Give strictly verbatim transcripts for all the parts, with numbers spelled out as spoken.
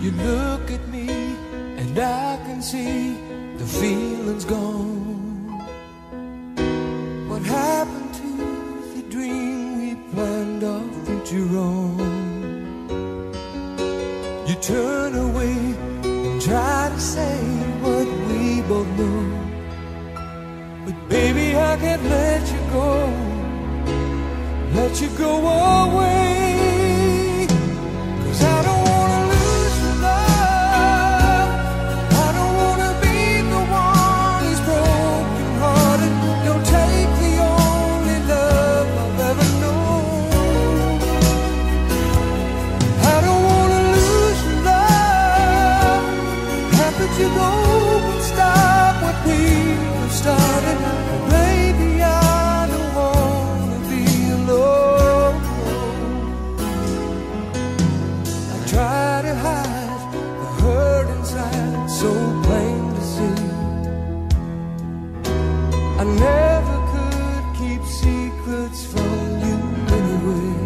You look at me and I can see the feeling's gone. What happened to the dream we planned our future on? You turn away and try to say what we both know, but baby, I can't let you go, let you go away. 'Cause I don't wanna lose your love, I don't wanna be the one who's broken hearted. Don't take the only love I've ever known. I don't wanna lose your love. How could you go and stop what we have started? Baby, I don't wanna be alone. I try to hide the hurt inside, so plain to see. I never could keep secrets from you anyway.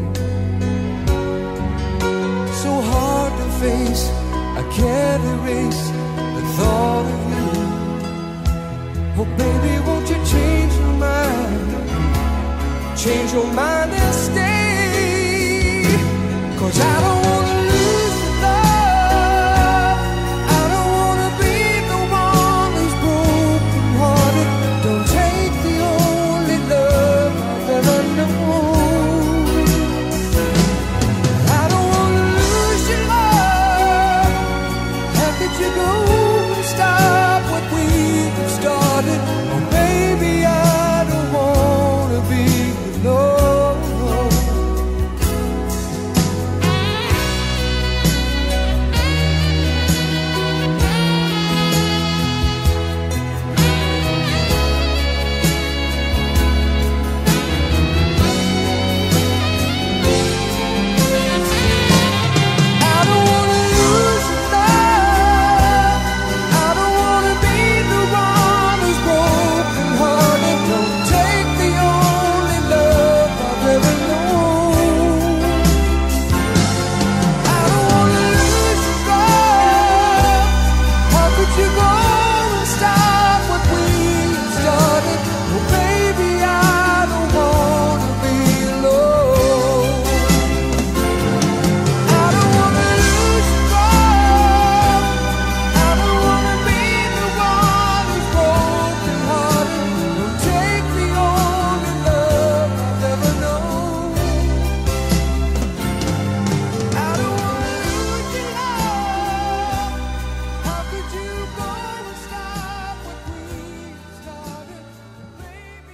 So hard to face, I can't erase the thought of you. Oh baby, won't you change your mind? Change your mind and stay. 'Cause I don't wanna lose your love, I don't wanna be the one who's broken hearted. Don't take the only love I've ever known. I don't wanna lose your love. How could you go and stop what we have started? Oh baby, I don't wanna be alone. I don't wanna lose your love, I don't wanna be the one who's broken hearted. Don't take the only love I've ever known. I don't wanna lose your love. How could you go and stop what we started? Oh baby, I don't wanna be alone. I don't wanna lose your love, I don't wanna be the one who's broken hearted. Don't take the only love I've ever known. I don't wanna lose your love. How could you go and stop what we started? Baby,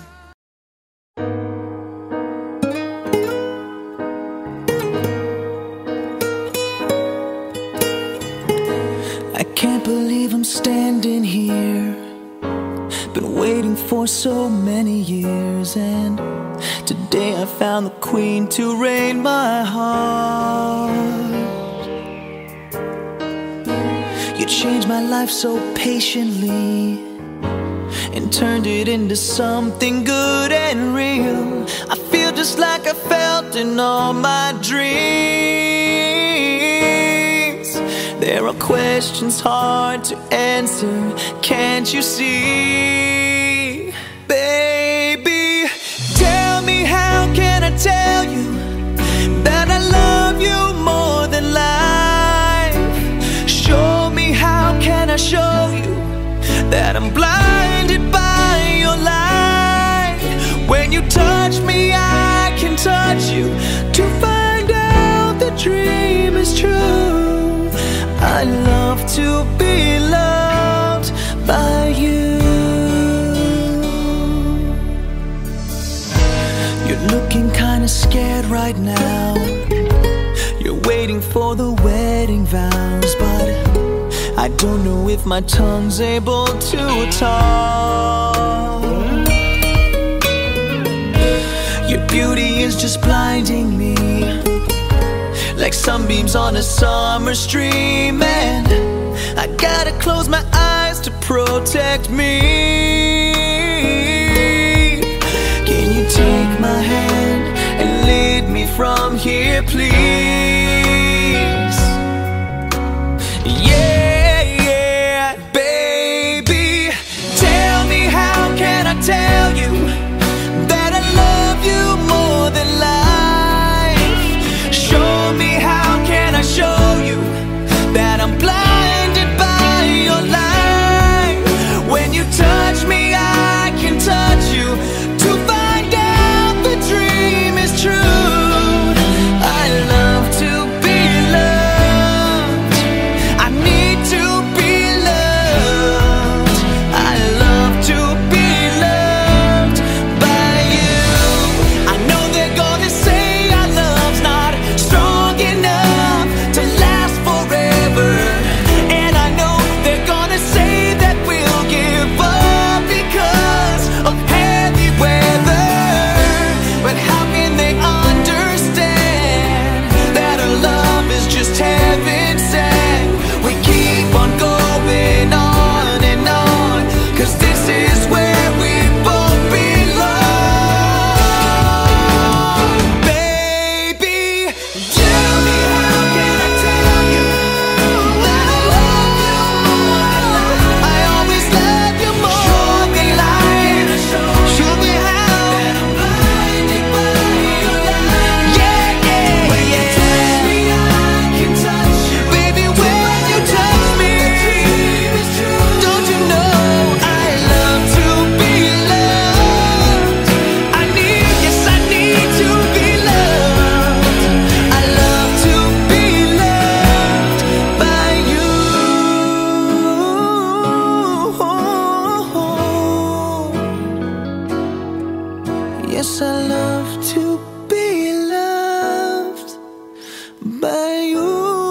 I can't believe I'm standing here. Been waiting for so many years, and today I found the queen to reign my heart. You changed my life so patiently and turned it into something good and real. I feel just like I felt in all my dreams. There are questions hard to answer, can't you see? Baby, tell me, how can I tell you that I love you more than life? Show me, how can I show you that I'm blinded by your light? When you touch me, I can touch you to find out the dream is true. I love to be loved by you. You're looking kinda scared right now. You're waiting for the wedding vows, but I don't know if my tongue's able to talk. Your beauty is just blinding me, like sunbeams on a summer stream, and I gotta close my eyes to protect me. Can you take my hand and lead me from here, please? Yes, I love to be loved by you.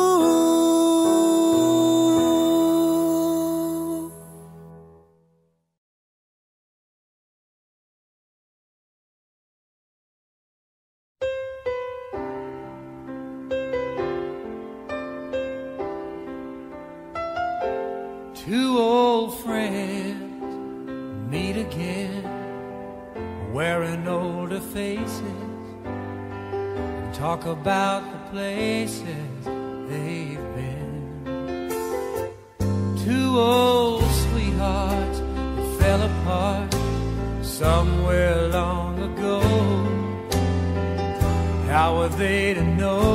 Two old friends meet again, wearing older faces, and talk about the places they've been. Two old sweethearts that fell apart somewhere long ago. How were they to know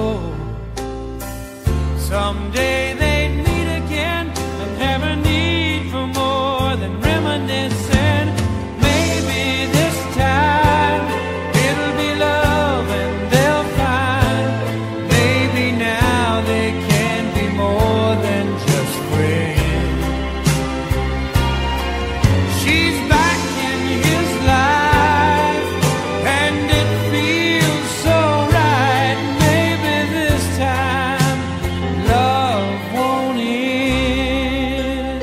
someday they'd meet again and have a need for more than reminiscing? Maybe this time it'll be love and they'll find maybe now they can be more than just friends. She's back in his life and it feels so right. Maybe this time love won't end.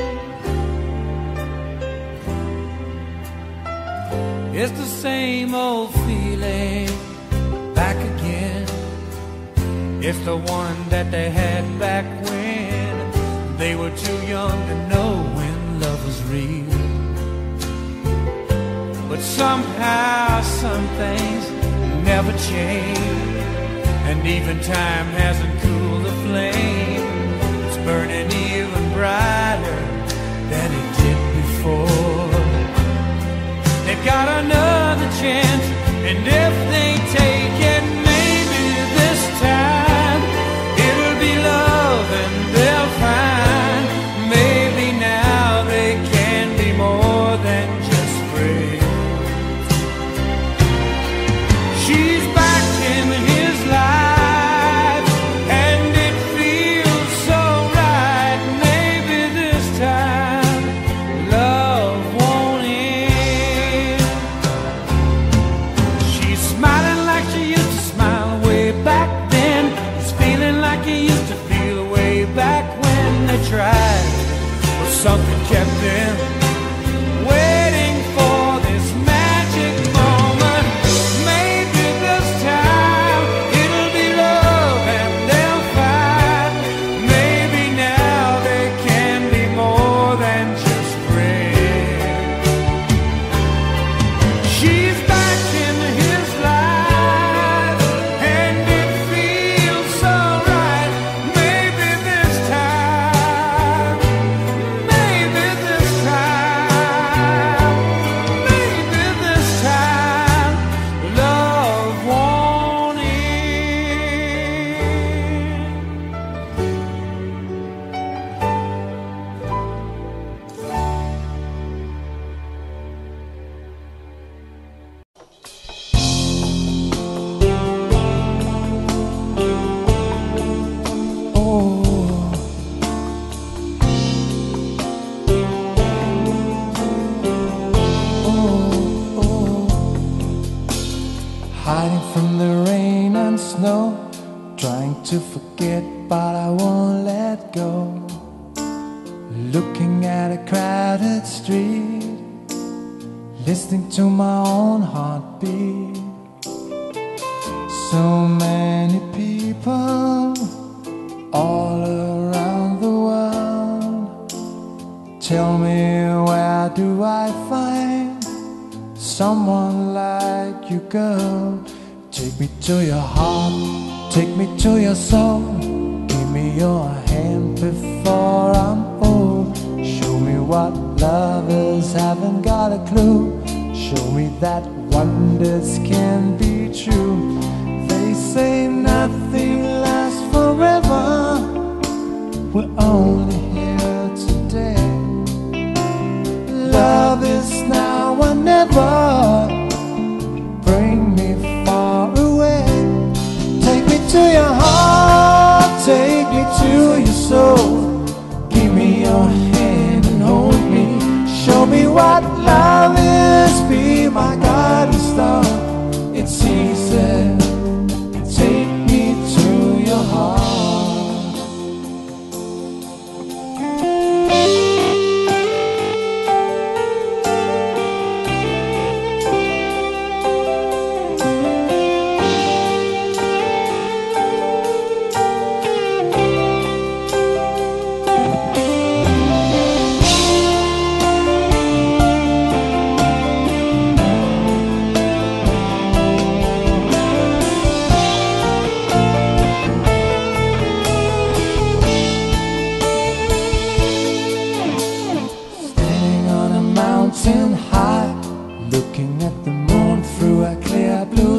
It's the same old feeling back again. It's the one that they had back when they were too young to know when love was real. But somehow some things never change, and even time hasn't cooled the flame. It's burning even brighter than it did before. They've got another chance, and if they take it, maybe this time it'll be love and they'll find maybe now they can be more than just friends. She's back in his life and it feels so right. Maybe this time love won't end. She's smiling like she used to smile way back then. He's feeling like he used to feel way back when they tried, but something kept them waiting for this magic moment. Maybe this time it'll be love and they'll find maybe now they can be more than just friends. She's back in his life and it feels so right. Maybe this time, maybe this time, maybe this time love won't end. Hiding from the rain and snow, trying to forget but I won't let go. Looking at a crowded street, listening to my own heartbeat. So many people all around the world. Tell me, where do I find someone like you, girl? Take me to your heart, take me to your soul. Give me your hand before I'm old. Show me what lovers haven't got a clue. Show me that wonders can be true. They say nothing lasts forever. We're only here today. Love is now or never. Bring me far away. Take me to your heart, take me to your soul. Give me your hand and hold me. Show me what love is, be my guiding star.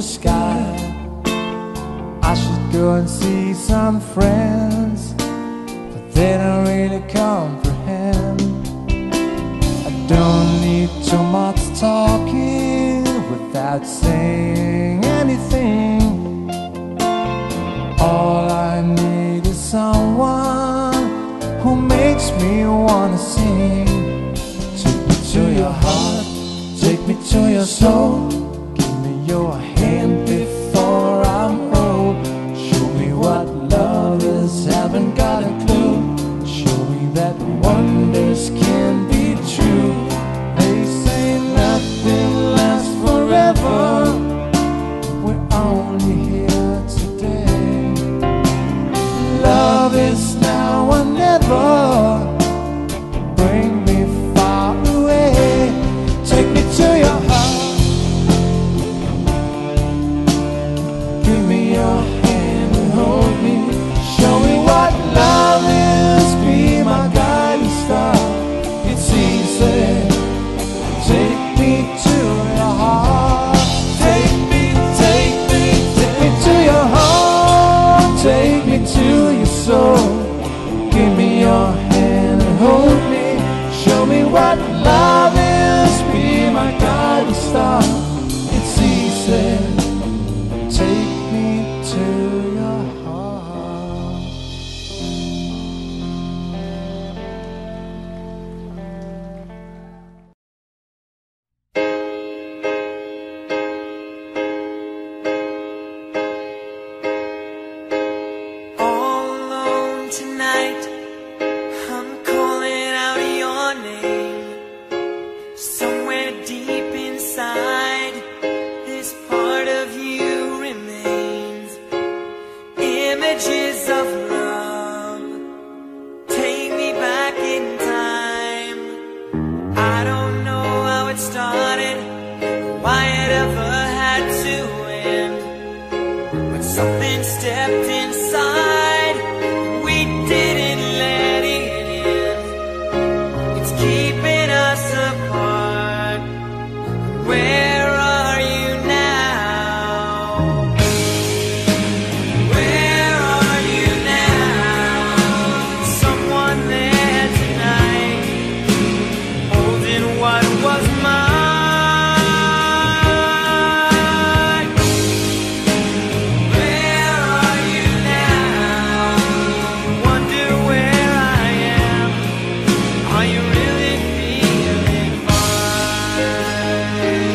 sky. I should go and see some friends, but they don't really comprehend. I don't need too much talking without saying anything. All I need is someone who makes me wanna sing. Take me to your heart, take me to your soul. Give me your hand before I'm old. Show me what love is, haven't got a clue. Show me that wonders can be true. They say nothing lasts forever. We're only here today. Love is now or never. Bring me far away. Take me to your heart. Give me your hand and hold me. Show me what love is. Be my guiding star. It's easy. Take me to your heart. Take me, take me, take me to your heart. Take me to your soul. Give me your hand and hold me. Show me what love is. Be my guiding star. It's easy. Take me to your heart. All alone tonight, I'm calling out your name. Somewhere deep inside, this part of you remains. Images of love take me back in time. I don't know how it started, why it ever had to end, but something stepped inside, we didn't let it in. It's keeping us apart. Where are you now? Where are you now? Someone there tonight, holding what was mine. Where are you now? Wonder where I am. Are you really feeling fine?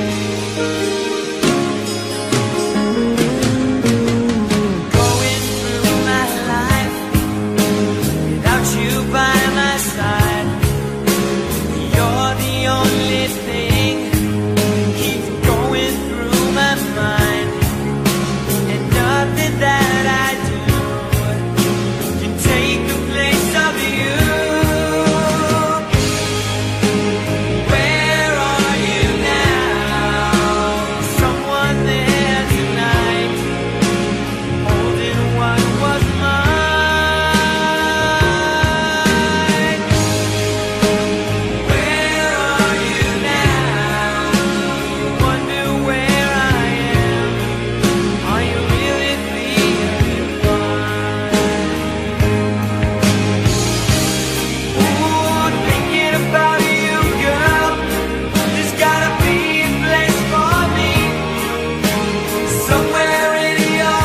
Going through my life without you by my side. You're the only thing keeps going through my mind, and nothing that I do can take the place of you. Where are you now? Someone there tonight, holding what was mine. Where are you now? Wonder where I am. Are you really feeling fine? Ooh, thinking about you, girl. There's gotta be a place for me, somewhere in your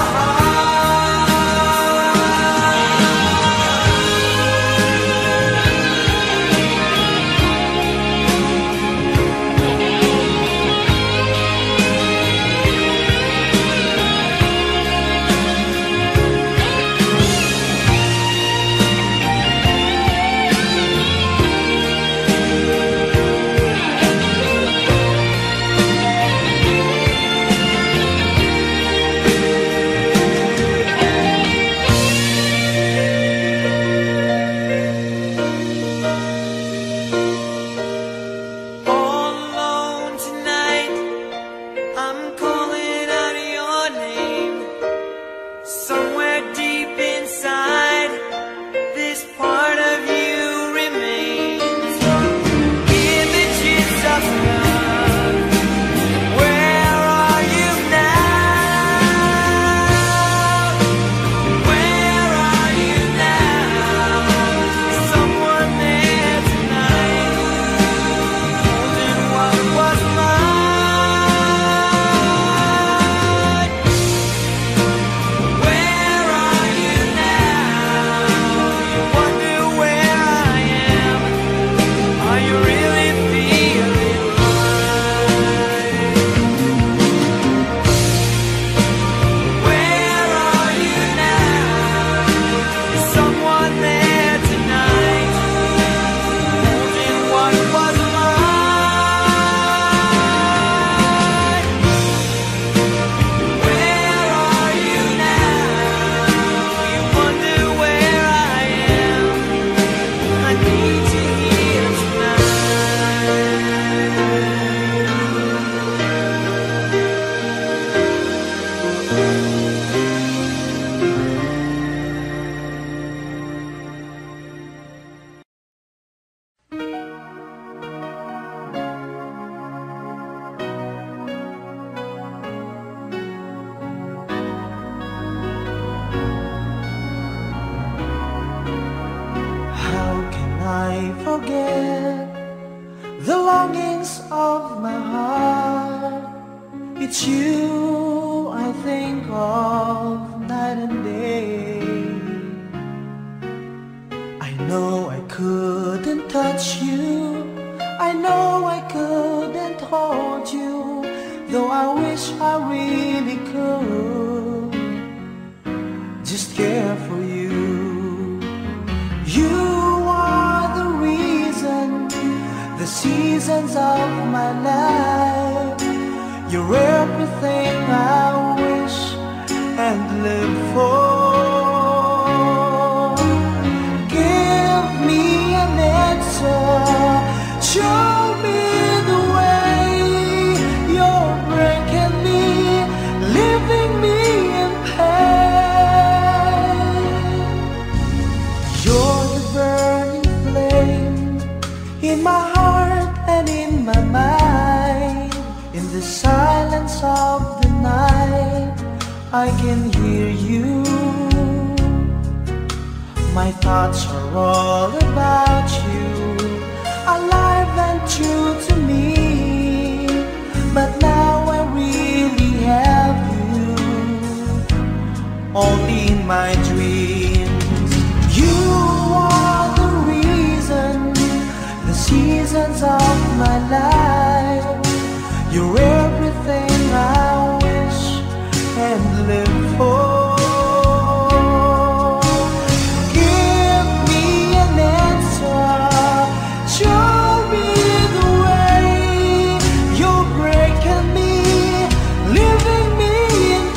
all alone tonight. I'm calling out your name. Somewhere deep inside, this part of you remains. Images of love. Where are you now? forget the longings of my heart. It's you I think of night and day. I know I couldn't touch you, I know I couldn't hold you, though I wish I really could just care for you. You are the reason, the seasons of my life. You're everything I wish and live for. Give me an answer, show me the way. You're breaking me, leaving me in pain. You're the burning flame in my heart and in my mind. In the silence of the night, I can hear you. My thoughts are all about you, alive and true to me. But now I really have you, only in my dreams. You are the reason, the seasons of my life. You're everything I wish and live for. Give me an answer, show me the way. You're breaking me, leaving me in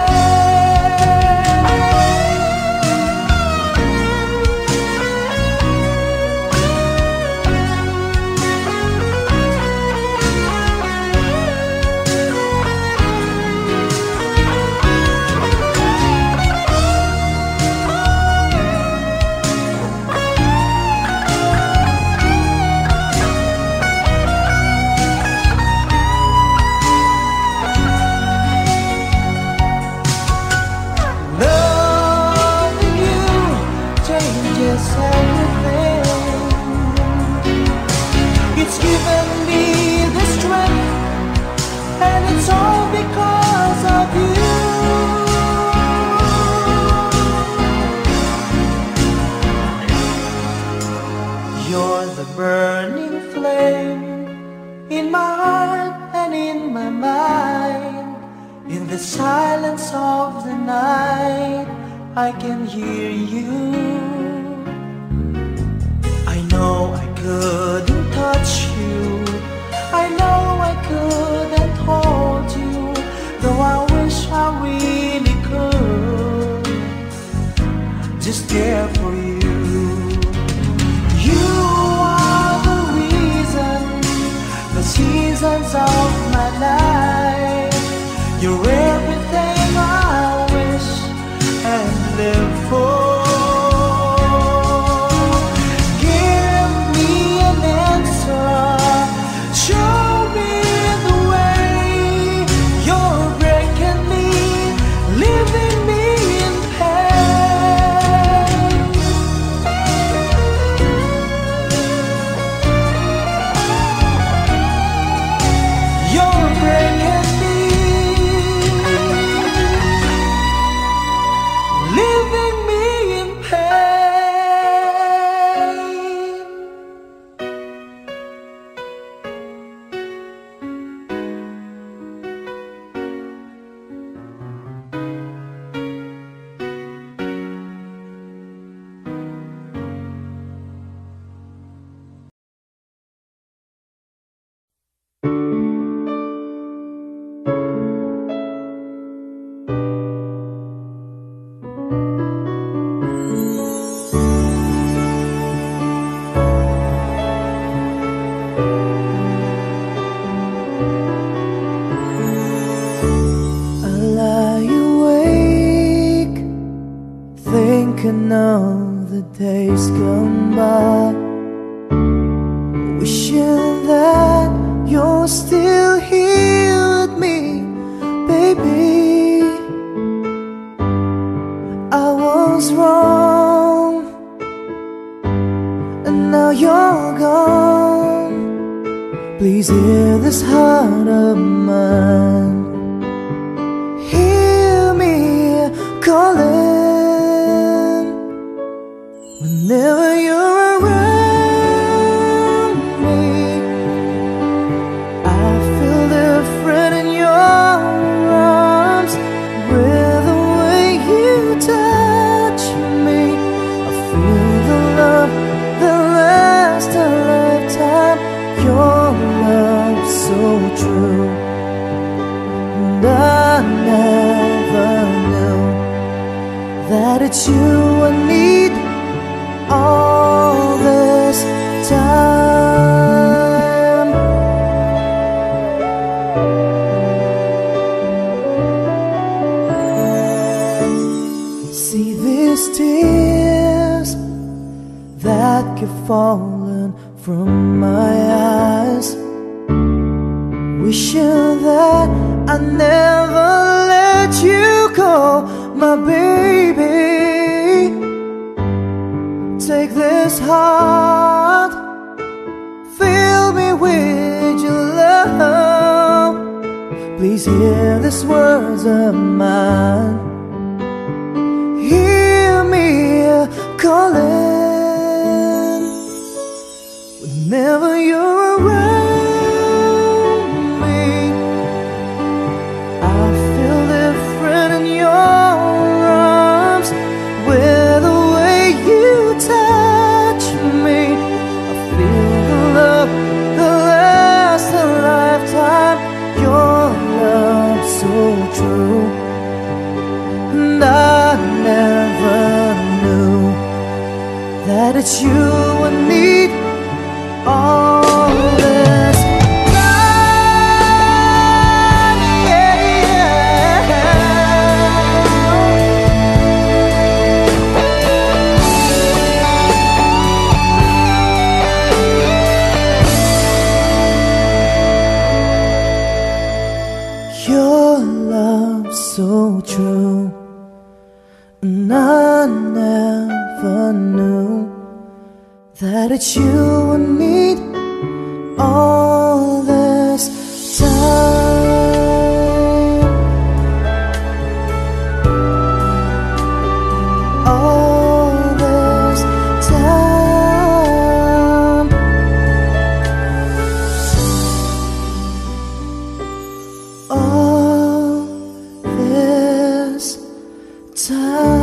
burning flame in my heart and in my mind. In the silence of the night, I can hear you. I know I couldn't touch you, I know I couldn't hold you, though I wish I really could just care for you. The seasons of my life, you're everything I wish and live for. Give me an answer, show me the way. You're breaking me, leaving me in pain. You're breaking me, leaving me in pain. Thinking of the days gone by, wishing that you're still here with me, baby. I was wrong, and now you're Please hear this heart of mine. Hear me calling whenever you're around me. I feel different in your arms with the way you touch me. I feel the love that lasts a lifetime. Your love so true, and I never knew that it's you I need all this time. See these tears that keep falling from my eyes, wishing that I never let you go, my baby. Take this heart, fill me with your love. Please hear these words of mine. Hear me calling whenever you're around me. I feel different in your arms with the way you touch me. I feel the love that lasts a lifetime. Your love so true, and I never knew that it's you I need all this time, yeah, your love so true, and I never knew that it's you I need all this time. All this time. All this time.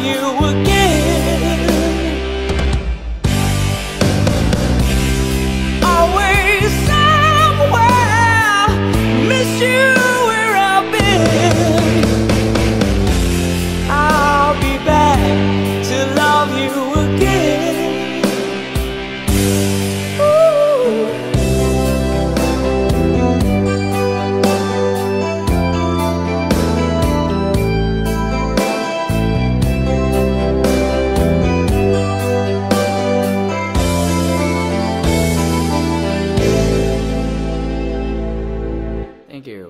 you again. Always somewhere, miss you where I've been. I'll be back to love you again. Ooh. Thank you.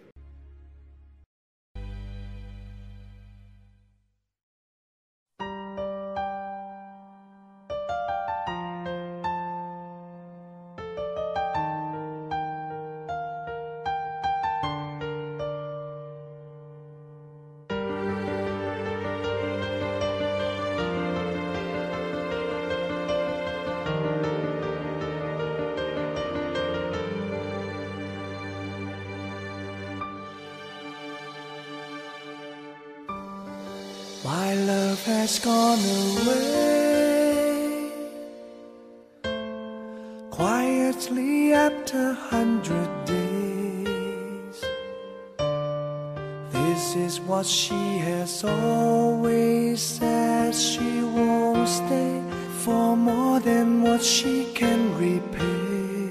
My love has gone away quietly after a hundred days. This is what she has always said. She won't stay for more than what she can repay.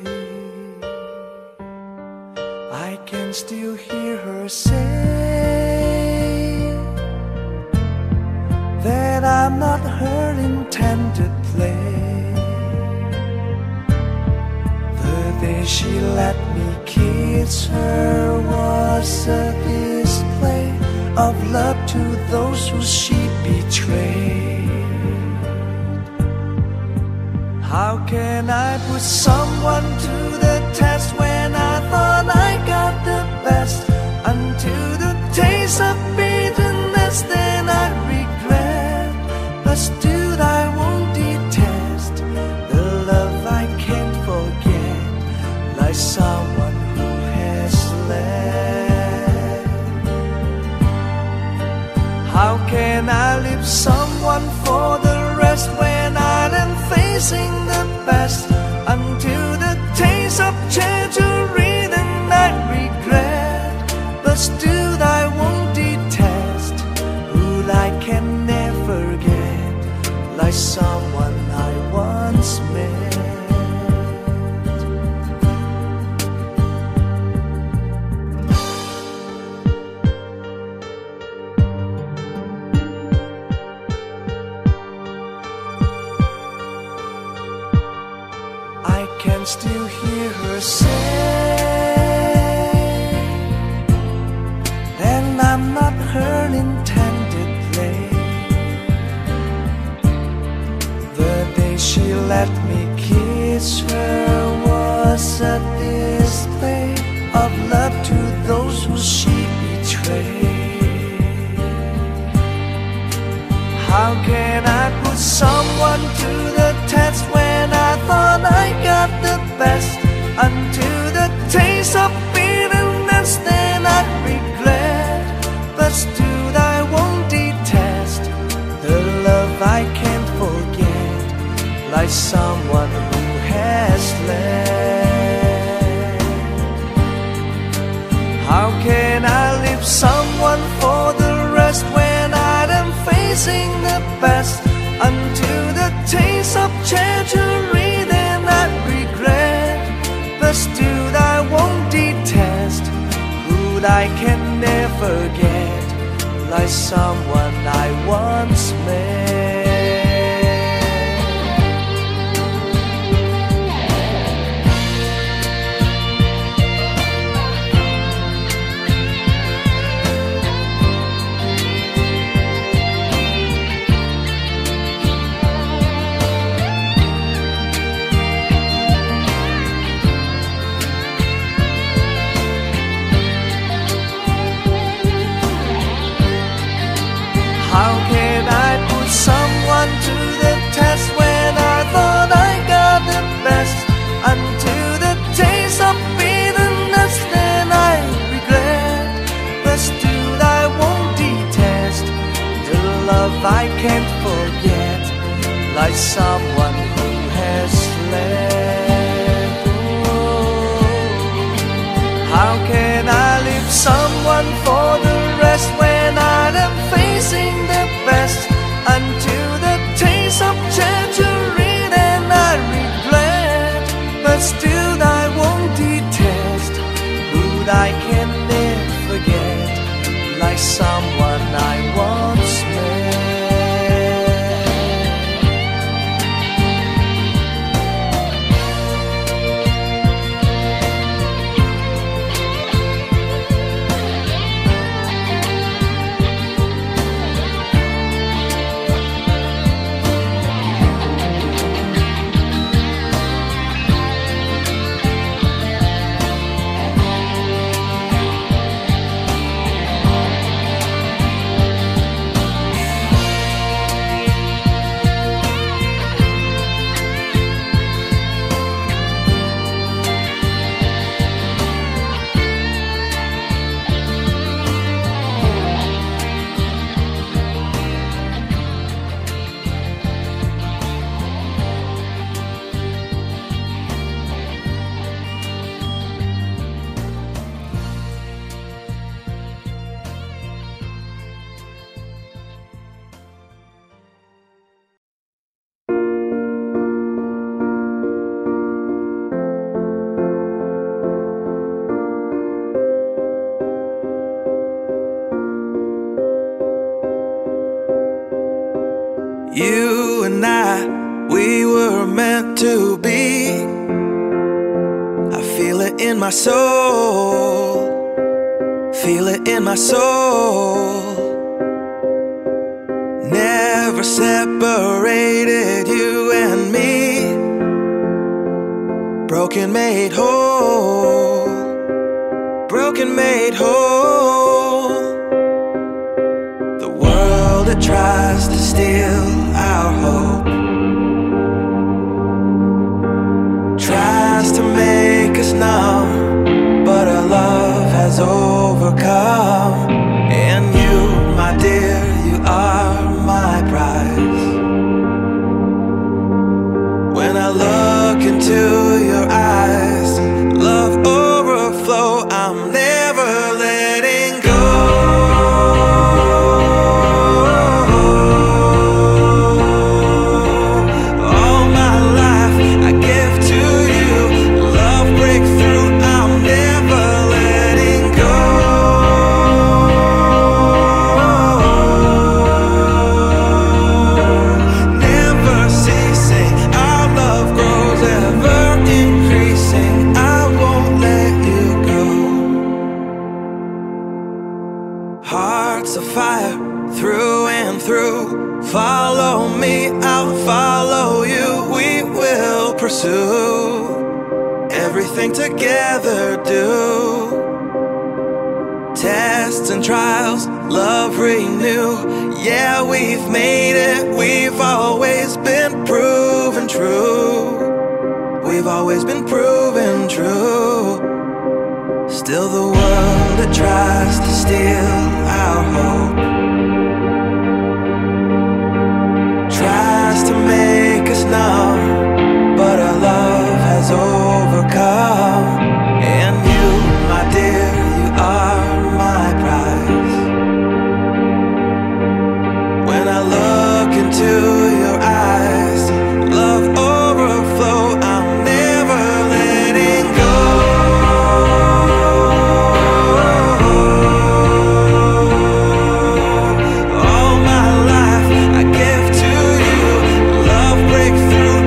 I can still hear her say that I'm not her intended play. The day she let me kiss her was a display of love to those who she betrayed. How can I put someone to the test when I thought I got the best? Until the taste of bitterness, then I regret. But still I won't detest the love I can't forget, like someone who has left. How can I leave someone for the rest when I am facing the best? Until the taste of treachery, then I regret. But still I won't detest who I can never get, like someone I once met. I can still hear her say that I'm not her intended play. The day she let me kiss her was a display of love to those who she betrayed. How can I put someone to the test when I thought I got the best? Until the taste of bitterness, then I regret. But still I won't detest the love I can't forget, like someone who has left. How can I leave someone for the rest when I am facing the best? Until the taste of treachery, then I regret. But still I won't detest who I can never get, like someone I once met. How can I put can't forget, like someone who has left. Oh, how can I leave someone for the rest when I am facing the best? Until the taste of tangerine and I regret, but still I won't detest who I can never forget, like someone I once met. You and I, we were meant to be. I feel it in my soul, feel it in my soul. Never separated, you and me. Broken made whole, broken made whole. The world that tries to steal our hope tries to make us numb, but our love has overcome. And you, my dear, you are my prize. When I look into your eyes, love overflow, I'm never letting go. Hearts of fire through and through. Follow me, I'll follow you. We will pursue everything together, do. Tests and trials, love renew. Yeah, we've made it. We've always been proven true. We've always been proven true. Still the world that tries to steal our hope tries to make us numb, but our love has overcome. And you, my dear, you are my prize. When I look into your eyes, love overflow, I'm never letting go. All my life I give to you. Love breakthrough,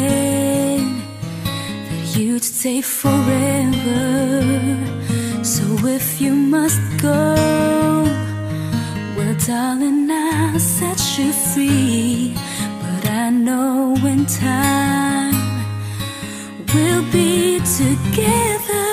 said that you'd stay forever. So if you must go, well darling, I'll set you free. But I know in time we'll be together.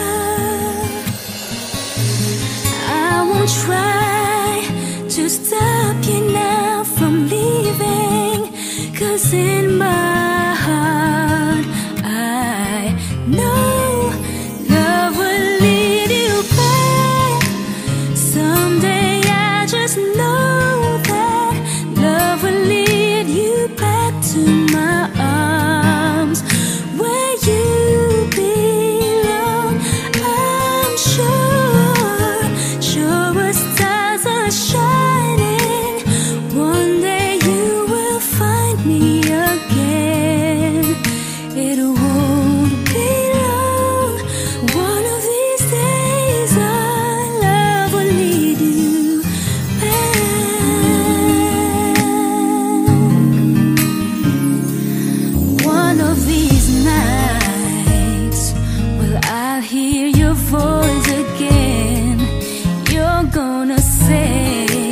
I won't try to stop you now from leaving, 'cause in my heart I know love will lead you back. Someday I just know that love will lead you back to my arms, where you belong. I'm sure, sure as stars are shining, one day you will find me again. It won't be long. One of these days our love will lead you back. One of these nights, well, I'll hear your voice again. You're gonna say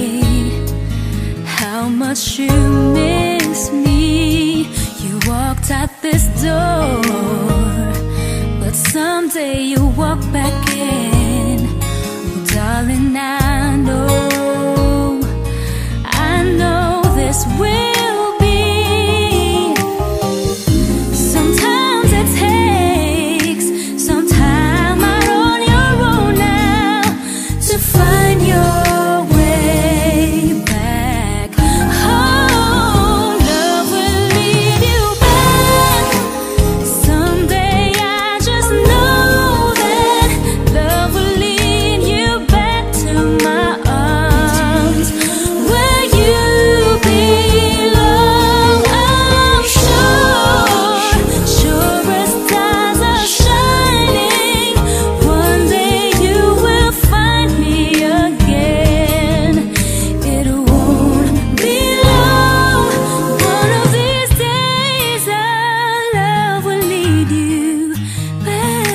how much you miss me. You walked out this door, but someday you'll walk back in. Oh, darling, I know, I know this will be. Sometimes it takes some time out on your own now to find your way back home. Love will lead you back. Someday I just know that love will lead you back to my arms, where you belong. I'm sure, sure as stars are shining, one day you will find me again. It won't be long. One of these days our love will lead you back.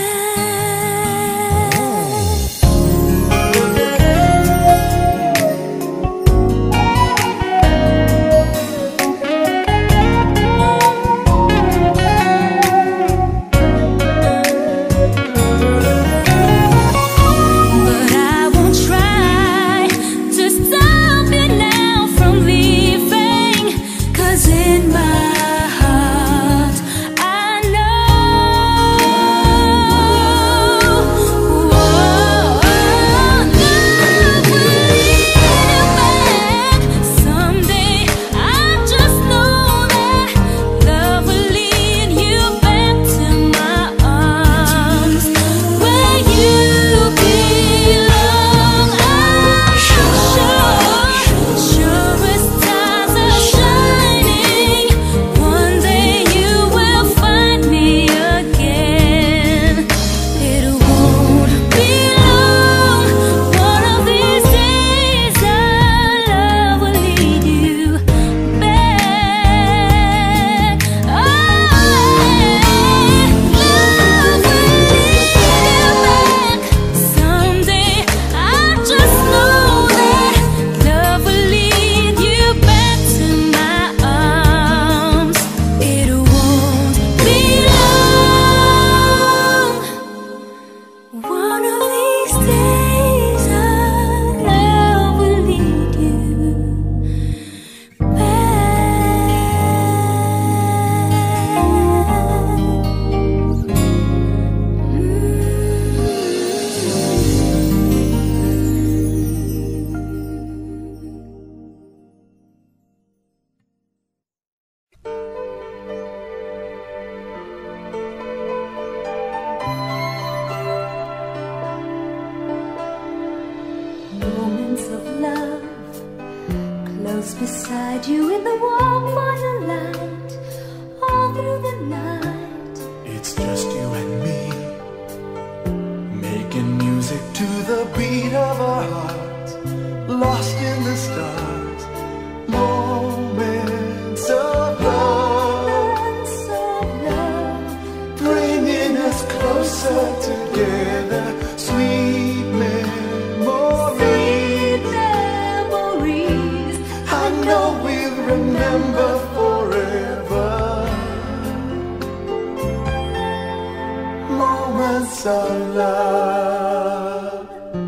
But I won't try to stop you now from leaving, 'cause in my heart I know love will lead you back. Someday I just know that love will lead you back to my arms, where you belong. I'm sure, sure as stars are shining, one day you will find me again. It won't be long. One of these days our love will lead you back. Oh, love will lead you back. Someday I just know that love will lead you back to my arms. It won't be long. One of these days our love will lead you moments of love, close beside you in the warm firelight, all through the night. It's just you and me, making music to the beat of our hearts, lost in the stars. Moments of love, Moments of closer together. Sweet memories, Sweet memories. I know we'll remember forever. Moments of love.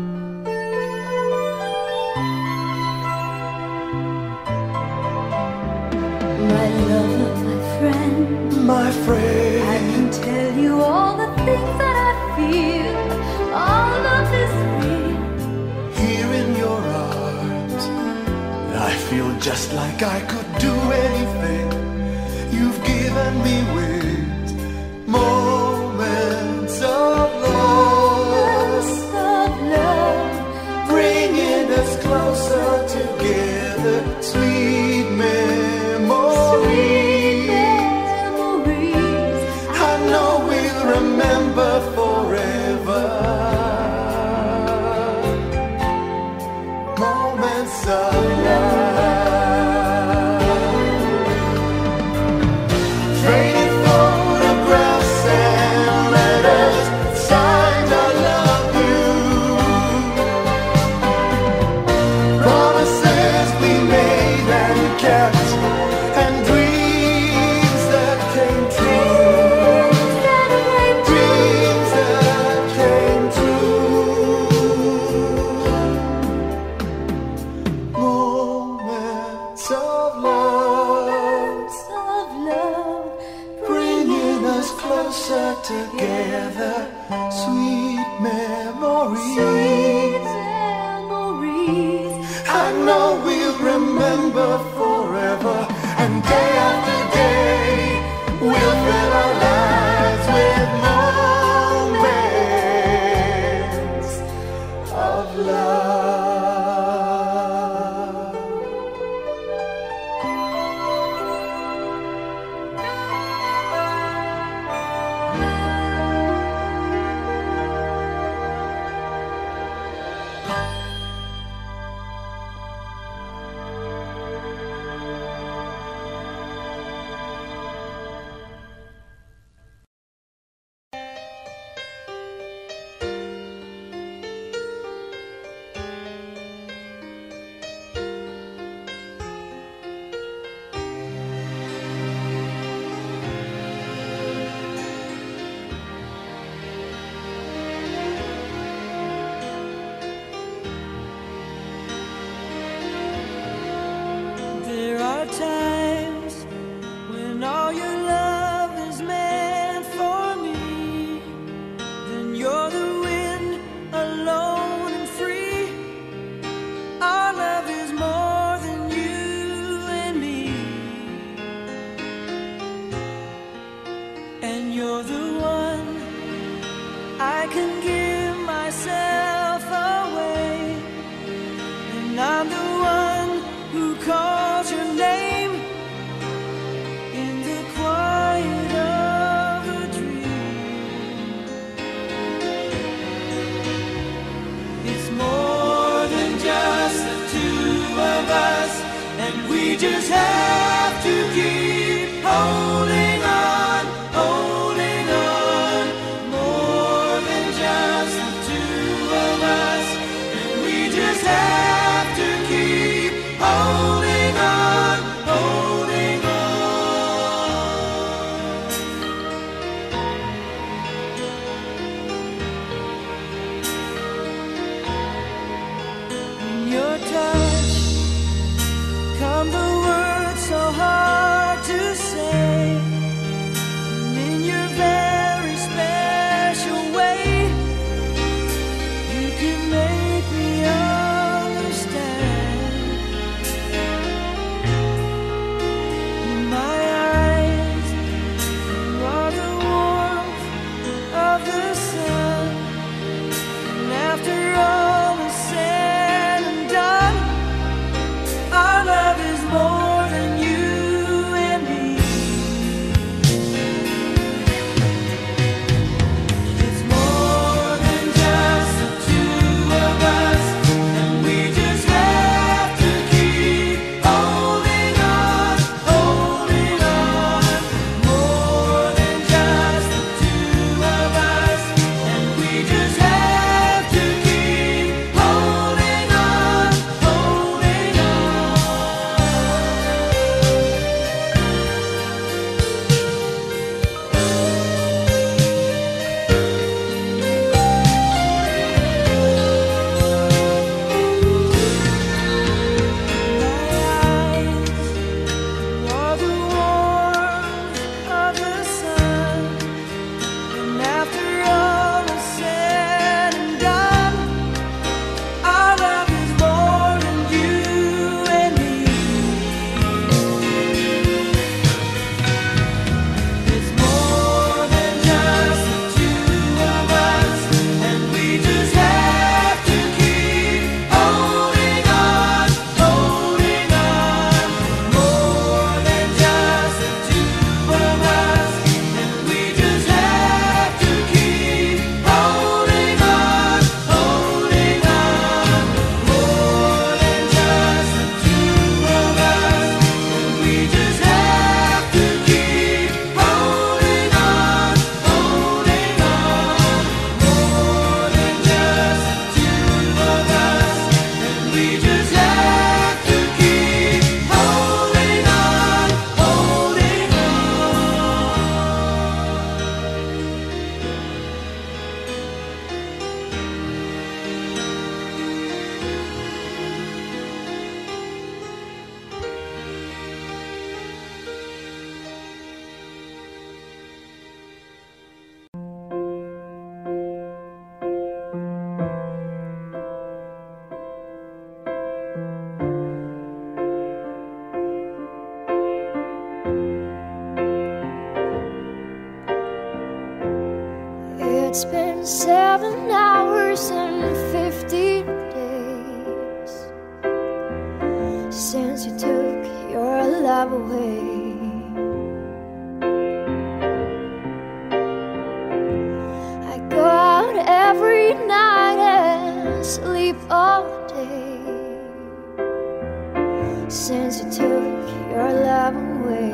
My lover, my friend, My I friend, can tell you all the things that I feel. All of this real. here in your arms, I feel just like I could do anything. You've given me wings, moments of love, Of love. bringing us closer together. Sweet memories, Memories. I know we'll remember forever. Moments of love, faded photographs and letters, signed I love you, promises we made and kept, and dreams that came true, dreams that came true. Moments of love, Of love. bringing us closer together. Sweet memories, Sweet memories. I know we'll remember forever. And day after day, we'll fill our lives with moments of love. There are times when all your love is meant for me. Then you're the wind, alone and free. Our love is more than you and me. And you're the one I can give myself away. And I'm the one who calls your name in the quiet of a dream. It's more than just the two of us, and we just have to keep holding on, holding on. More than just the two of us, and we just have to keep holding on, holding on. In your touch come the words It's been seven hours and fifty days since you took your love away. I go out every night and sleep all day since you took your love away.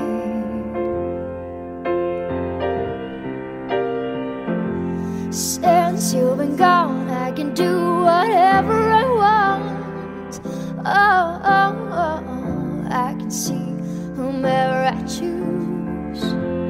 Since you've been gone, I can do whatever I want. Oh, oh, oh, I can see whomever I choose.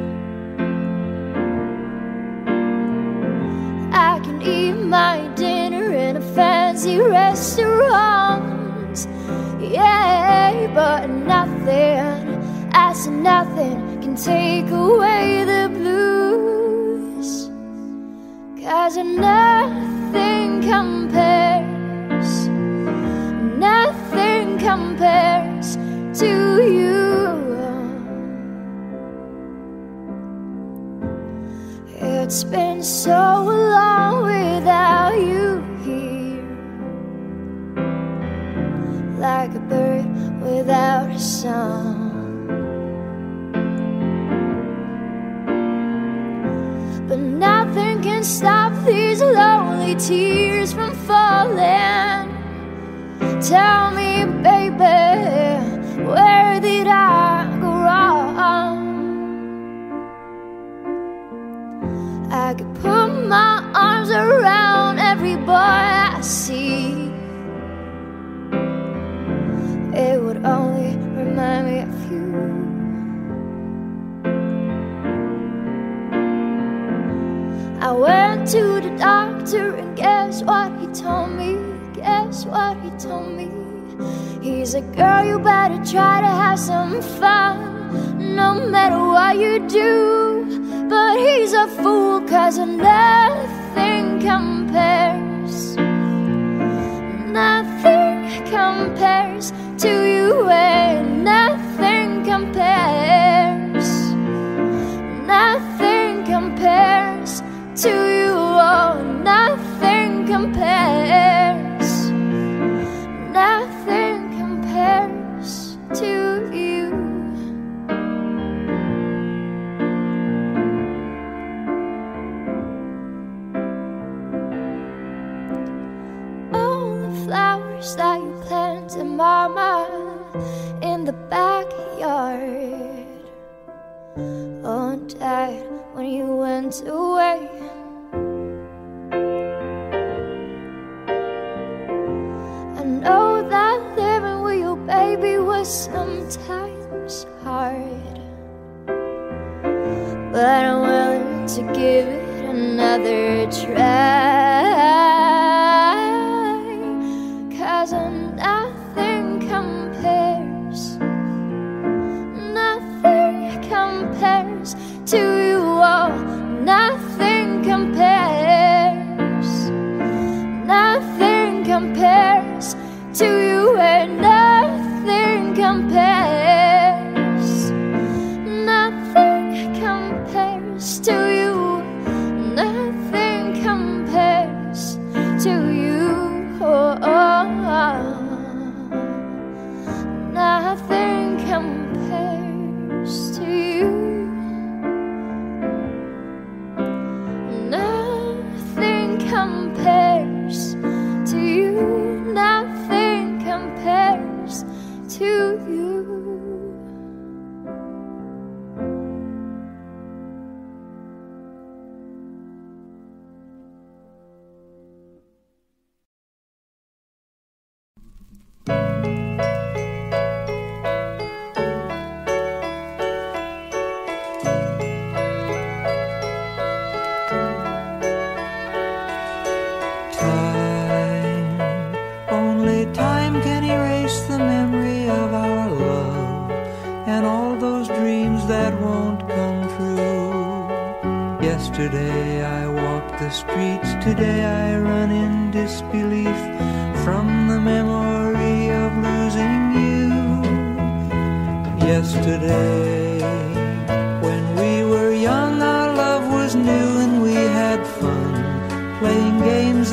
I can eat my dinner in a fancy restaurant. Yeah, but nothing, I said nothing can take away the blues. 'Cause nothing compares, nothing compares to you. It's been so long without you here, like a bird without a song. But nothing can stop these lonely tears from falling. Tell me, baby, where did I go wrong? I could put my arms around every boy I see. It would only remind me of you. I went to the doctor and guess what he told me? Guess what he told me? He said, girl, you better try to have some fun, no matter what you do. But he's a fool, 'cause nothing compares, nothing compares to you, and nothing compares, nothing compares to you, oh, nothing compares, nothing compares to you. All the flowers that you planted, mama, in the backyard, all died when you went away. I know that living with you, baby, was sometimes hard, but I'm willing to give it another try. 'Cause nothing compares, nothing compares to you, oh, nothing compares, nothing compares to you, and nothing compares, nothing compares to you, nothing compares to you, oh, oh, oh. Nothing compares to you. Nothing compares to you, nothing compares to you. Yesterday I walked the streets, today I run in disbelief from the memory of losing you. Yesterday, when we were young, our love was new and we had fun.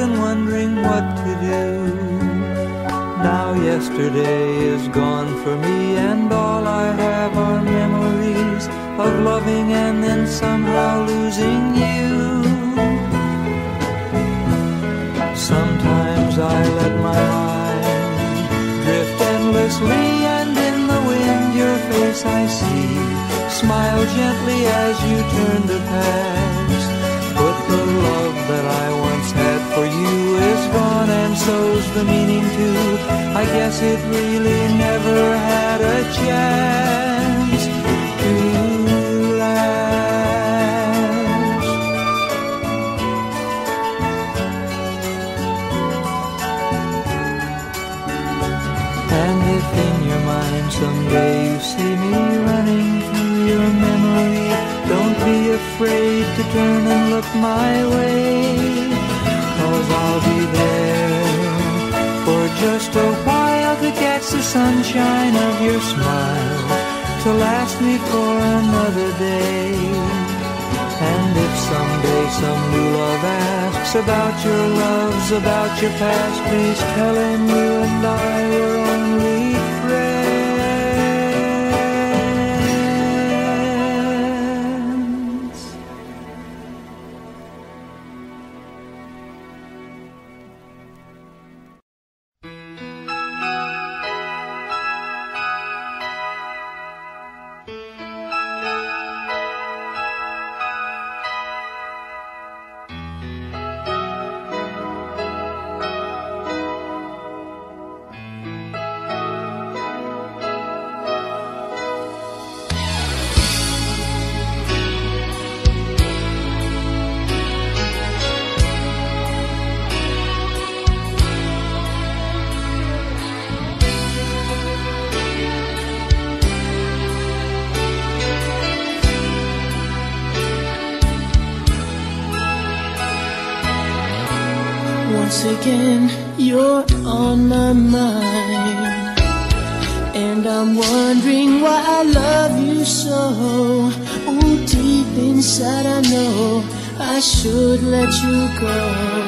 and wondering what to do. Now yesterday is gone for me, and all I have are memories of loving and then somehow losing you. Sometimes I let my mind drift endlessly, and in the wind your face I see. Smile gently as you turn to pass, but the love that I once had for you is gone, and so's the meaning too. I guess it really never had a chance to last. And if in your mind someday you see me running through your memory, don't be afraid to turn and look my way, 'cause I'll be there for just a while to catch the sunshine of your smile, to last me for another day. And if someday some new love asks about your loves, about your past, please tell him you and I were only friends. Once again, you're on my mind, and I'm wondering why I love you so. Oh, deep inside I know I should let you go.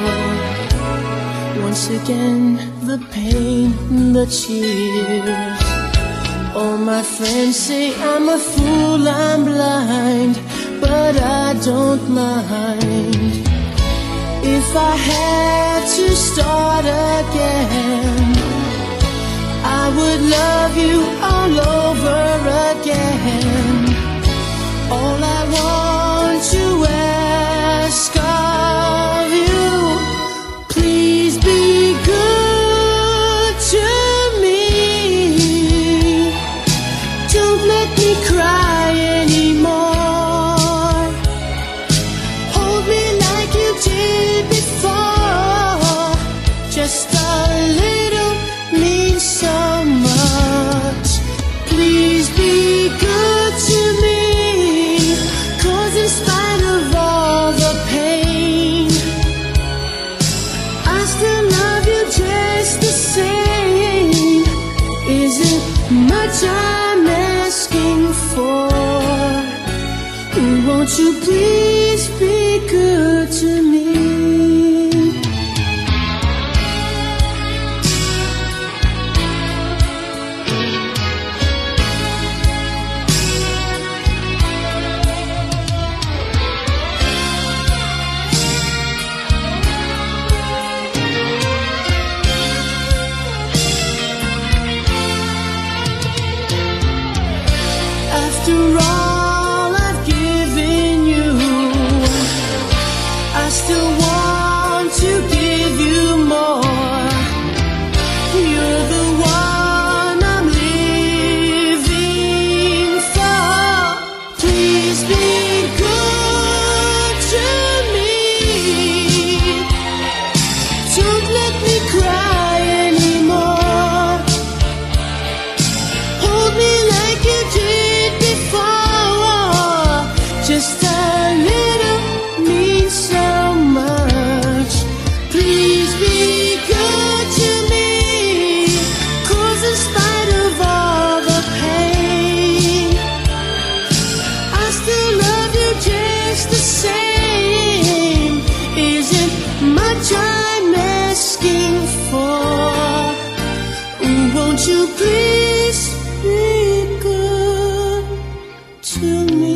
Once again, the pain, the tears. All my friends say I'm a fool, I'm blind, but I don't mind. If I had to start again, I would love you all over again. All I want to ask of you, please be good to me. Don't let me cry anymore. Hold me like you did before. Just a little means so much. Please be good to me, 'cause in spite of all the pain, I still love you just the same. Isn't much I'm asking for. Won't you please be good to me? After all I've given you, I please be good to me.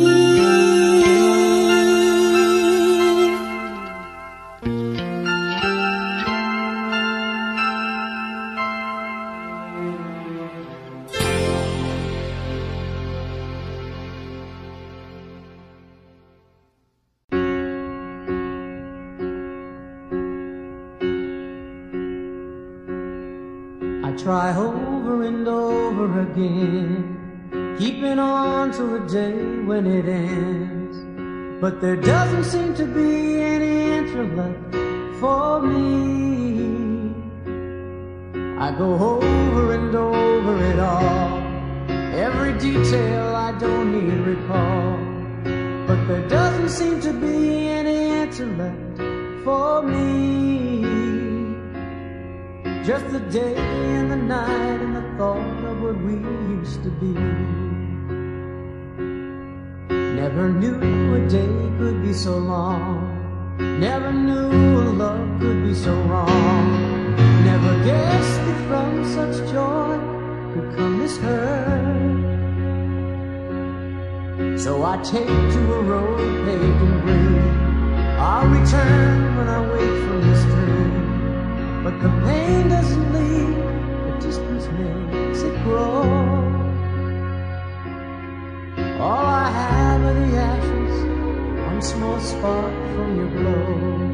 I try over and over again, keeping on to a day when it ends, but there doesn't seem to be any answer left for me. I go over and over it all, every detail I don't need recall, but there doesn't seem to be any answer left for me. Just the day and the night and the thought of what we used to be. Never knew a day could be so long, never knew a love could be so wrong, never guessed that from such joy could come this hurt. So I take to a road paved in green, I'll return when I wake from this dream. But the pain doesn't leave, the distance makes it grow. All I have are the ashes, one small spark from your glow.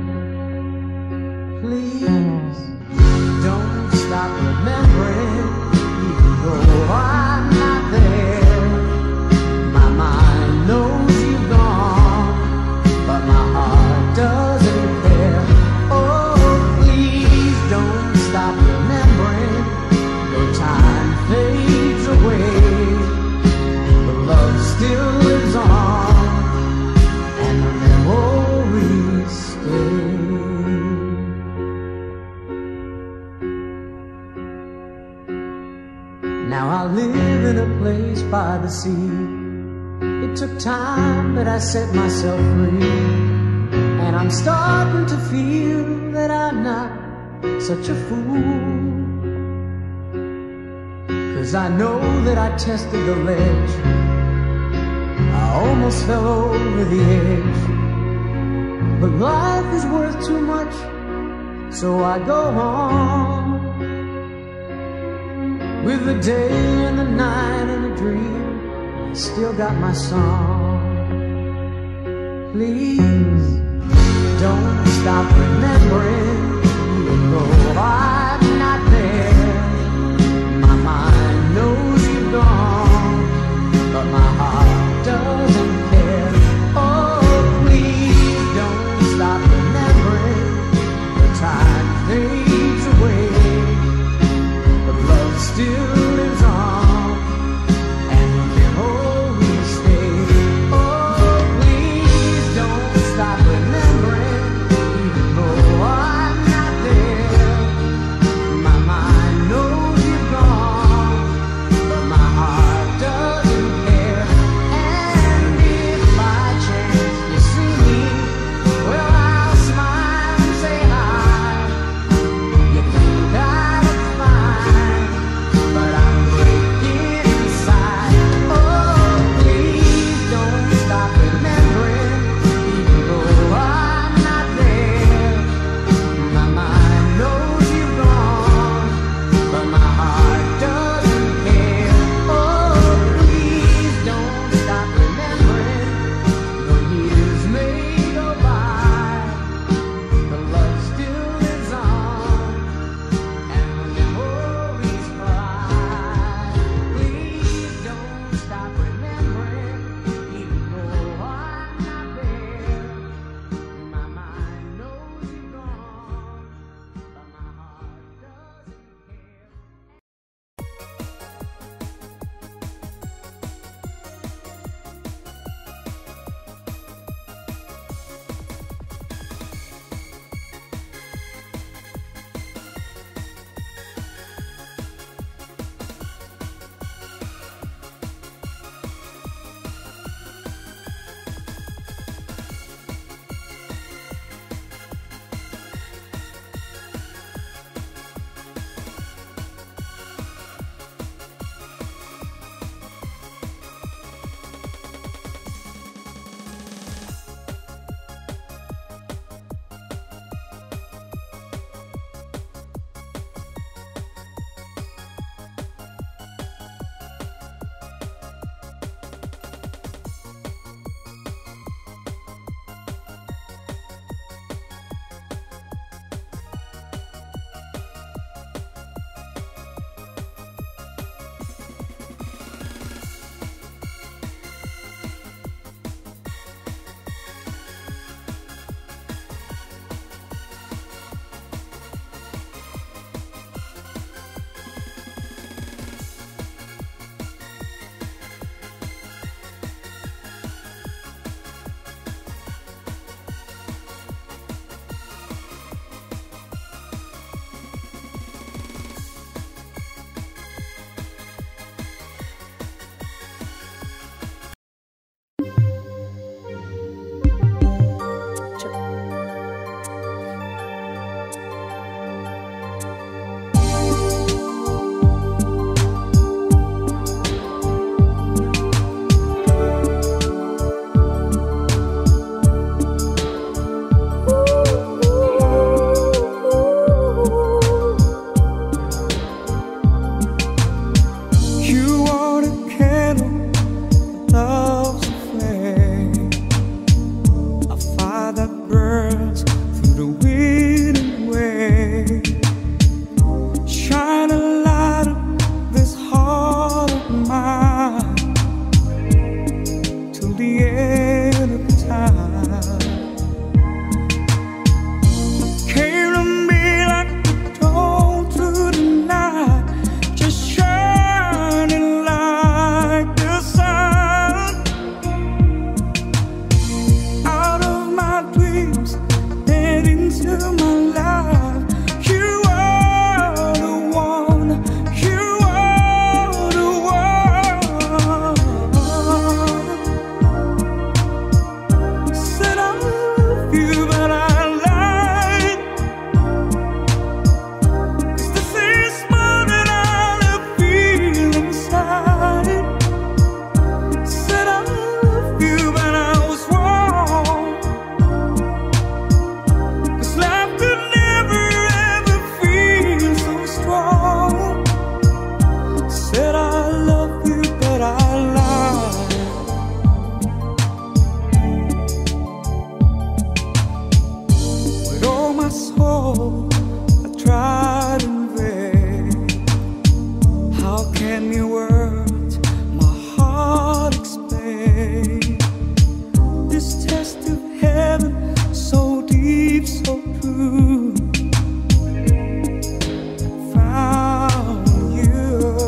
Please, don't stop remembering, even though I'm not there. My mind knows you've gone, but my heart doesn't care. Don't stop remembering, though time fades away, the love still lives on, and the memories stay. Now I live in a place by the sea. It took time, but I set myself free, and I'm starting to feel that I'm not such a fool, 'cause I know that I tested the ledge, I almost fell over the edge, but life is worth too much, so I go on, with the day and the night and the dream, I still got my song. Please, don't stop remembering, though I'm not there. My mind knows you've gone, but my heart doesn't care. Oh, please don't stop remembering, the time fades away, but love still lives on, and the memories stay. Oh, please don't stop remembering, even though I'm fire that burns through the wind and wave. Shine a light on this heart of mine till the end of time. Came to me like the dawn through the night, just shining like the sun. Out of my dreams and into my life, you are the one, you are the one. Said I love you, but I lied. 'Cause this is more than I feel inside. Said I love you, but I was wrong. 'Cause life could never ever feel so strong. Said I love you, but I lied. With all my soul, I tried in vain. How can your words, my heart explain this test of heaven, so deep, so true? Found you.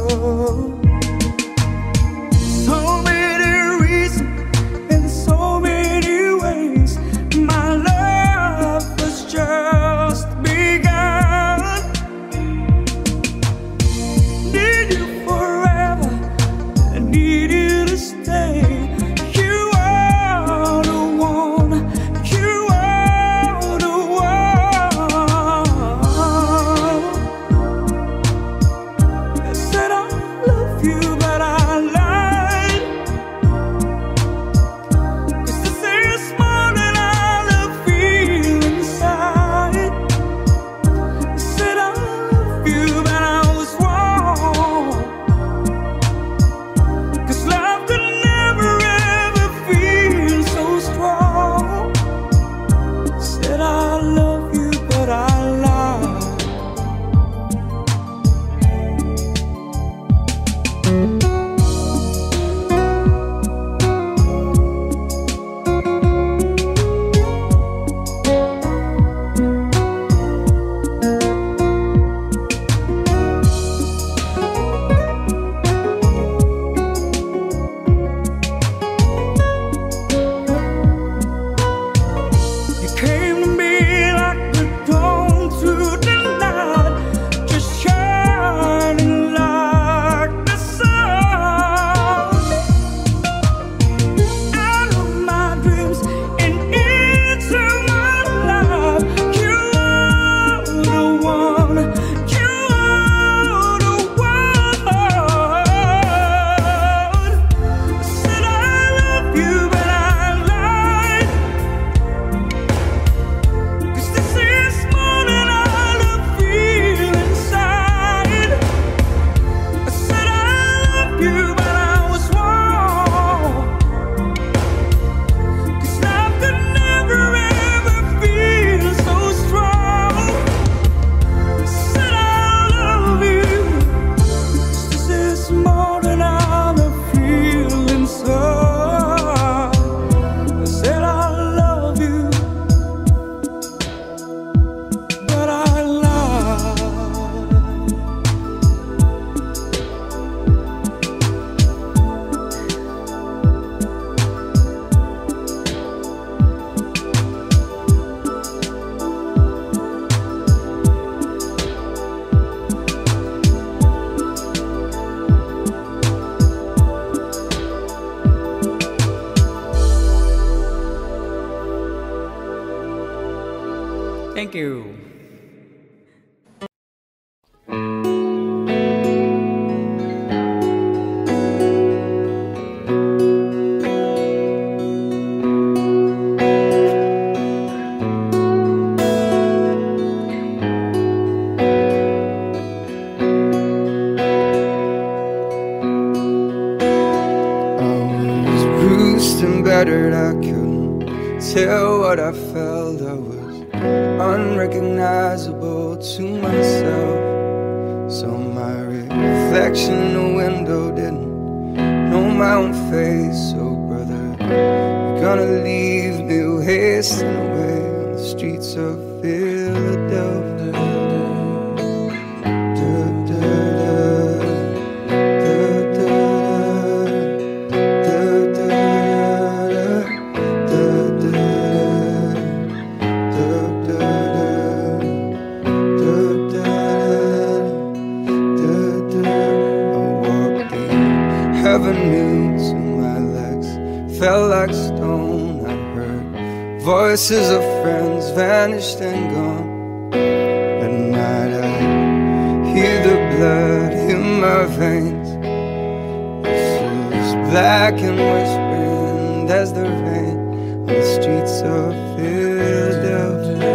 So many reasons in so many ways. My love was just begun. Need you forever, I need you to stay. You are the one, you are the one. I said I love you, but I lied. 'Cause this is more than I feel inside. I said I love you, but I was wrong. 'Cause love could never ever feel so strong. Said I love you, but I lied. You came to me like the dawn through the night, just shining like the sun. Out of my dreams and into my life, you are the one, you are the one. Said I love you, but I lied. 'Cause this is more than I feel inside. I said I love you, but I was wrong. 'Cause love could never ever feel so strong. Said I love you. 'Cause this is more than I feel inside. I said I love you, but I lied. Thank you. battered, I couldn't tell what I felt. I was unrecognizable to myself. So my reflection in the window didn't know my own face. So brother, you're gonna leave me wasting away on the streets of Philadelphia. Avenues and my legs felt like stone. I heard voices of friends vanished and gone. At night I hear the blood in my veins. This is black and whispering as the rain on the streets of Philadelphia.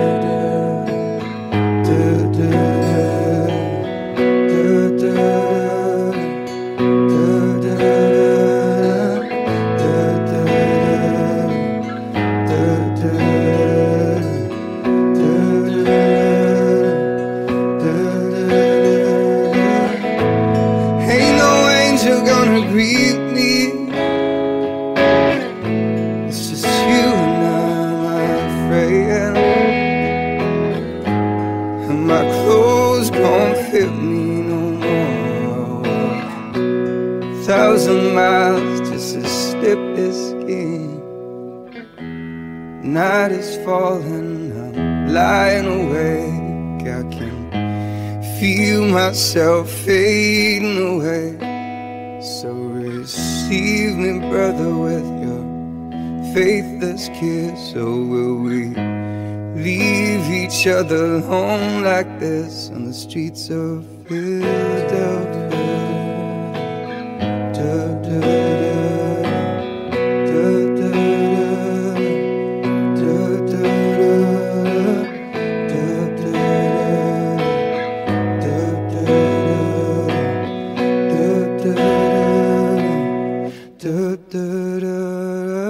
Greet me. It's just you and I'm afraid, and my clothes don't fit me no more. Thousand miles just to slip this skin. Night is falling, I'm lying awake. I can feel myself fading away. So receive me, brother, with your faithless kiss. Or will we leave each other alone like this on the streets of Philadelphia? Da, da, da, da, da, da, da, da, da, da, da, da. Da, da, da, da.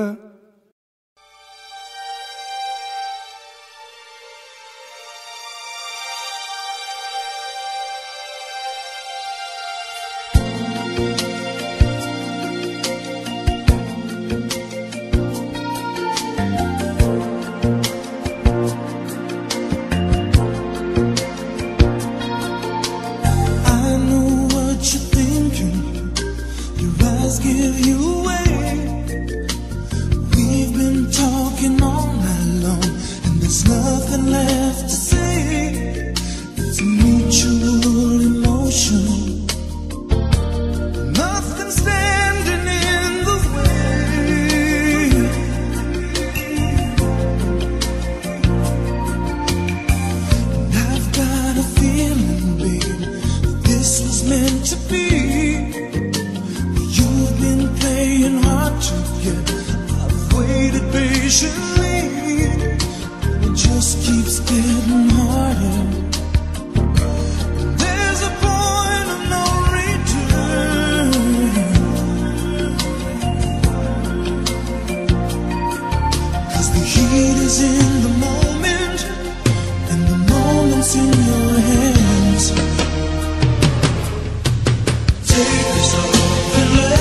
Give you away. We've been talking all night long, and there's nothing left to say. It's a mutual emotion, nothing standing in the way. And I've got a feeling, babe, this was meant to be. Playing hard to get, I've waited patiently. It just keeps getting harder. There's a point of no return. Cause the heat is in the moment, and the moment's in your hands. Take this off and let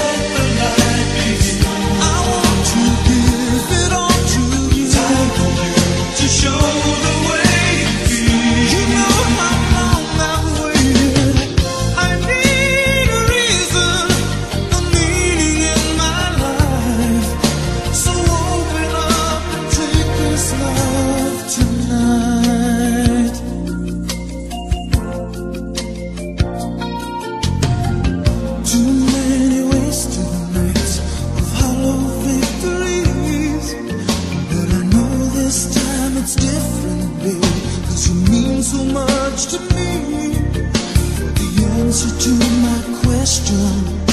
to me, the answer to my question,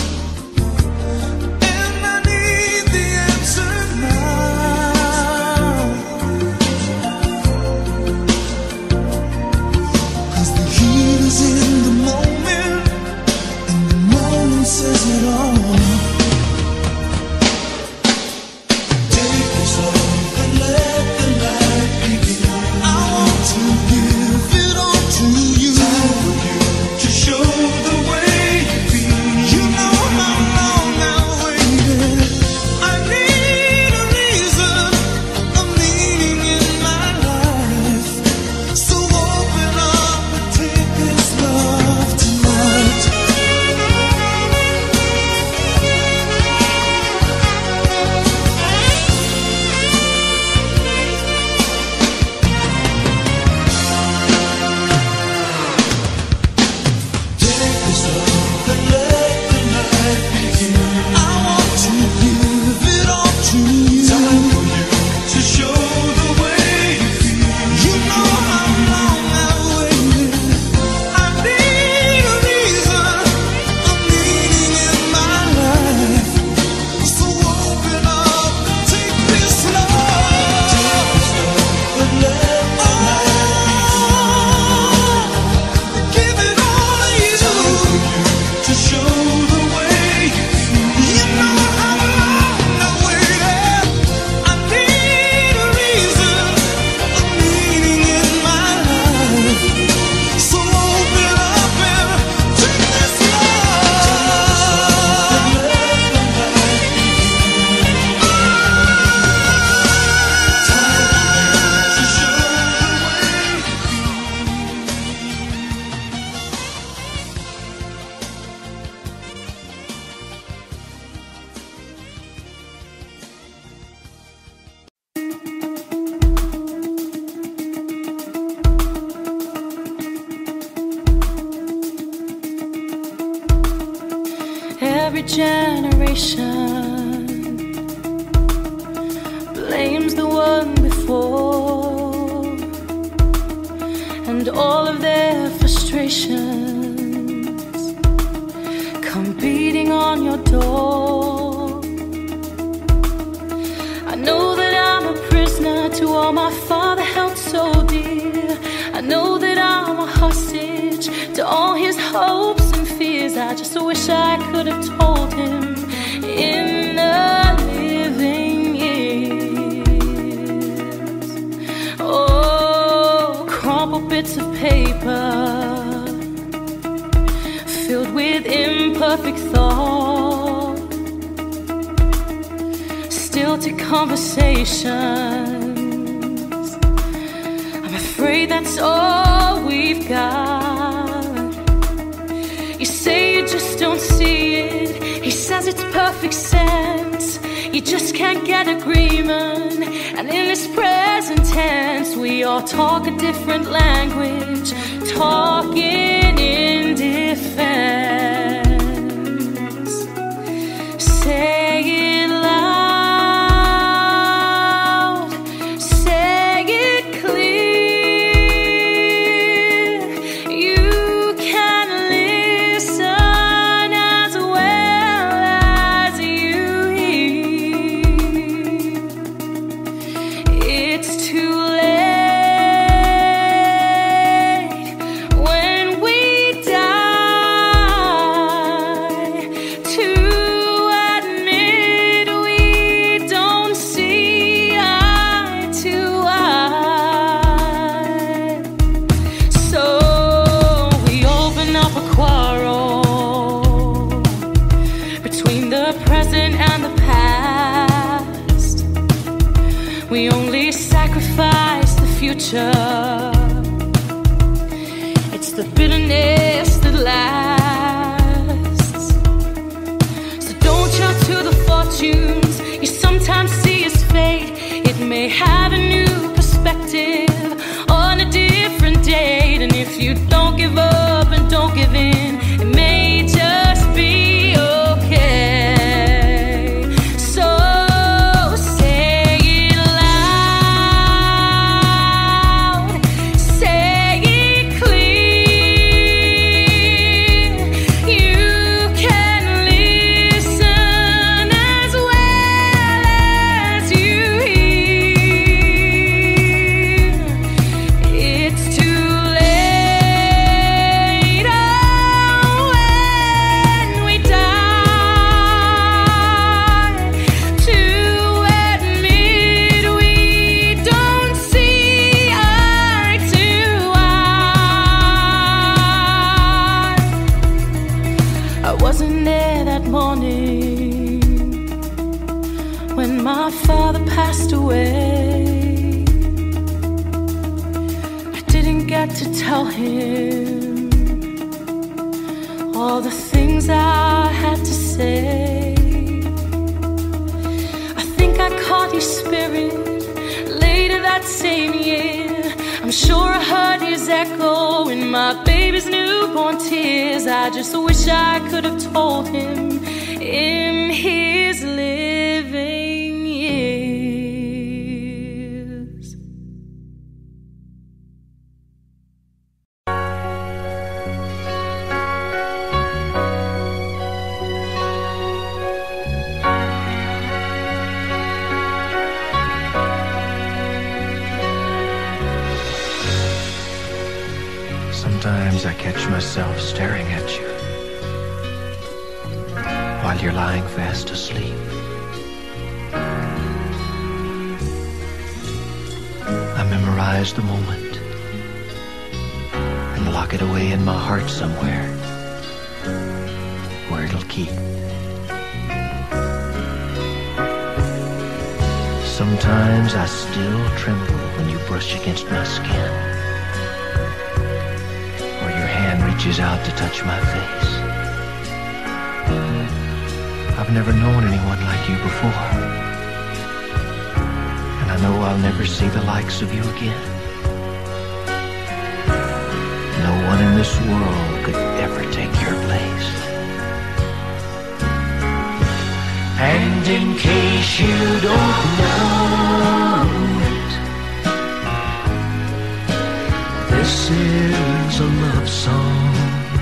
and I need the answer now. Cause the heat is in the moment, and the moment says it all. Take this off and let the light every generation blames the one before, and all of their frustrations come beating on your door. I know that I'm a prisoner to all my father held so dear. I know that I'm a hostage to all his hopes and fears. I just wish I could have told him in the living years. Oh, crumpled bits of paper filled with imperfect thought, stilted conversations. I'm afraid that's all we've got. You say you just don't see it. He says it's perfect sense. You just can't get agreement. And in this present tense, we all talk a different language, talking in defense. Say it loud, say it clear. You can listen as well as you hear. It's too late when we die to admit we don't see eye to eye. So we open up a quarrel between the present and the past. We only sacrifice the future. It's the bitterness that lasts. So don't shout to the fortunes you sometimes see as fate. It may have a new perspective on a different date. And if you don't give up and don't give in, it may just be okay. So say it loud, say it clear. You can listen as well as you hear. It's too late, oh, when we die to admit we don't see eye to eye. I wasn't there that morning when my father passed away. I didn't get to tell him all the things I had to say. I think I caught his spirit later that same year. I'm sure I heard his echo in my baby's newborn tears. I just wish I could have told him in his living years. Sometimes I catch myself staring at you while you're lying fast asleep. I memorize the moment and lock it away in my heart somewhere where it'll keep. Sometimes I still tremble when you brush against my skin, or your hand reaches out to touch my face. I've never known anyone like you before, and I know I'll never see the likes of you again. No one in this world could ever take your place. And in case you don't know it, this is a love song.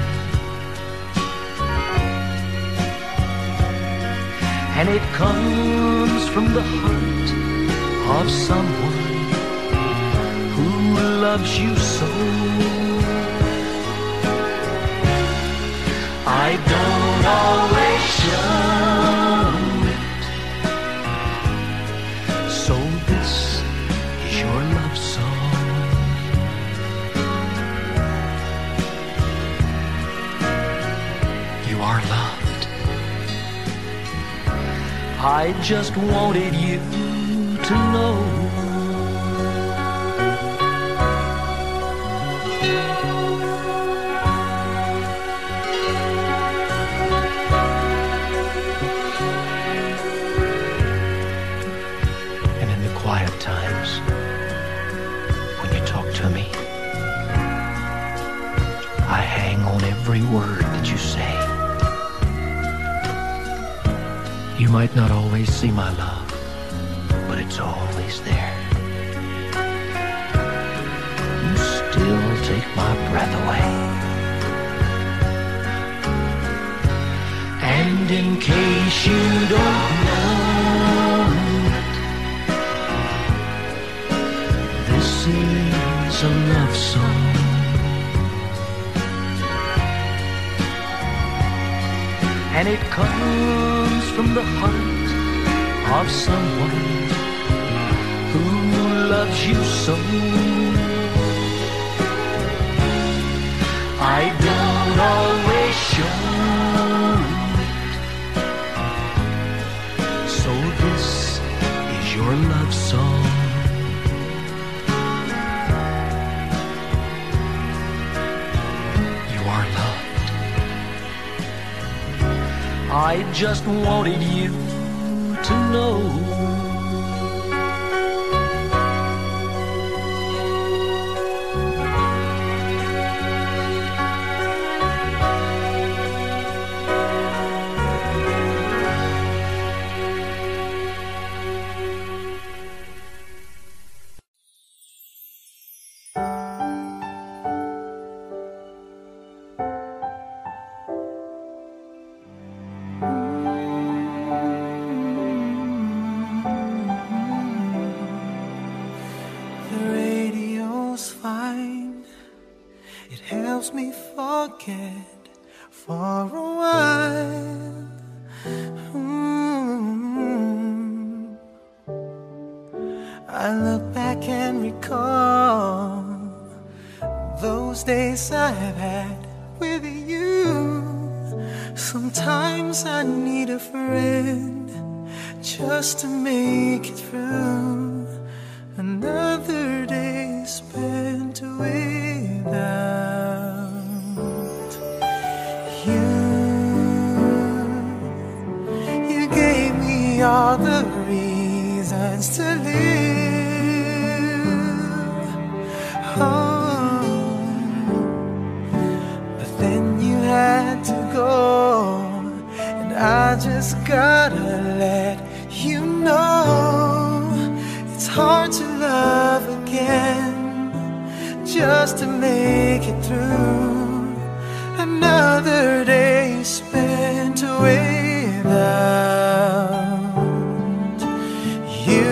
And it comes from the heart of someone who loves you so. I don't always show it, so this is your love song. You are loved. I just wanted you to know. Quiet times, when you talk to me, I hang on every word that you say. You might not always see my love, but it's always there. You still take my breath away. And in case you don't know, this is a love song. And it comes from the heart of someone who loves you so. I don't always show it, so this is your love song. I just wanted you to know. Me forget for a while. Mm. I look back and recall those days I've had with you. Sometimes I need a friend just to make it through another day spent without you. You gave me all the reasons to live. Oh, but then you had to go, and I just gotta let you know it's hard to love again just to make it through another day spent without you.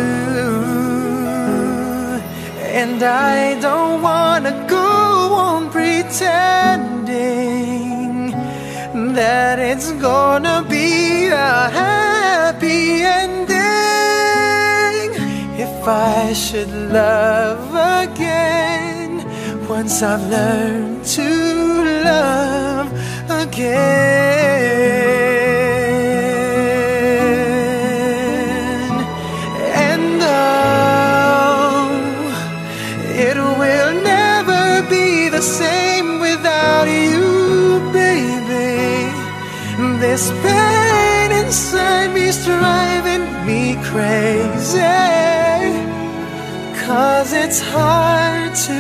And I don't wanna go on pretending that it's gonna be a happy ending. If I should love again, once I've learned to love again. And oh, it will never be the same without you, baby. This pain inside me's driving me crazy, 'cause it's hard to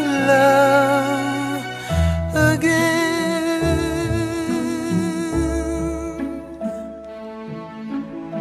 love again.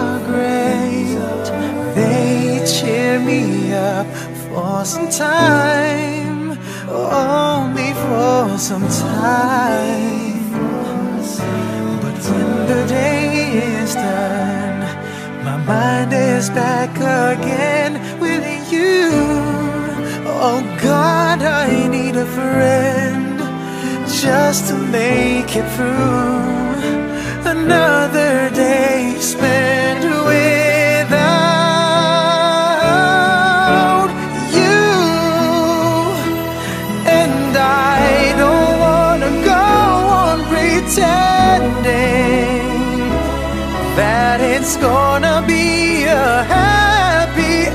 are great. They cheer me up for some time, only for some time. But when the day is done, my mind is back again with you. Oh God, I need a friend just to make it through another day spent without you. And I don't wanna go on pretending that it's gonna be a happy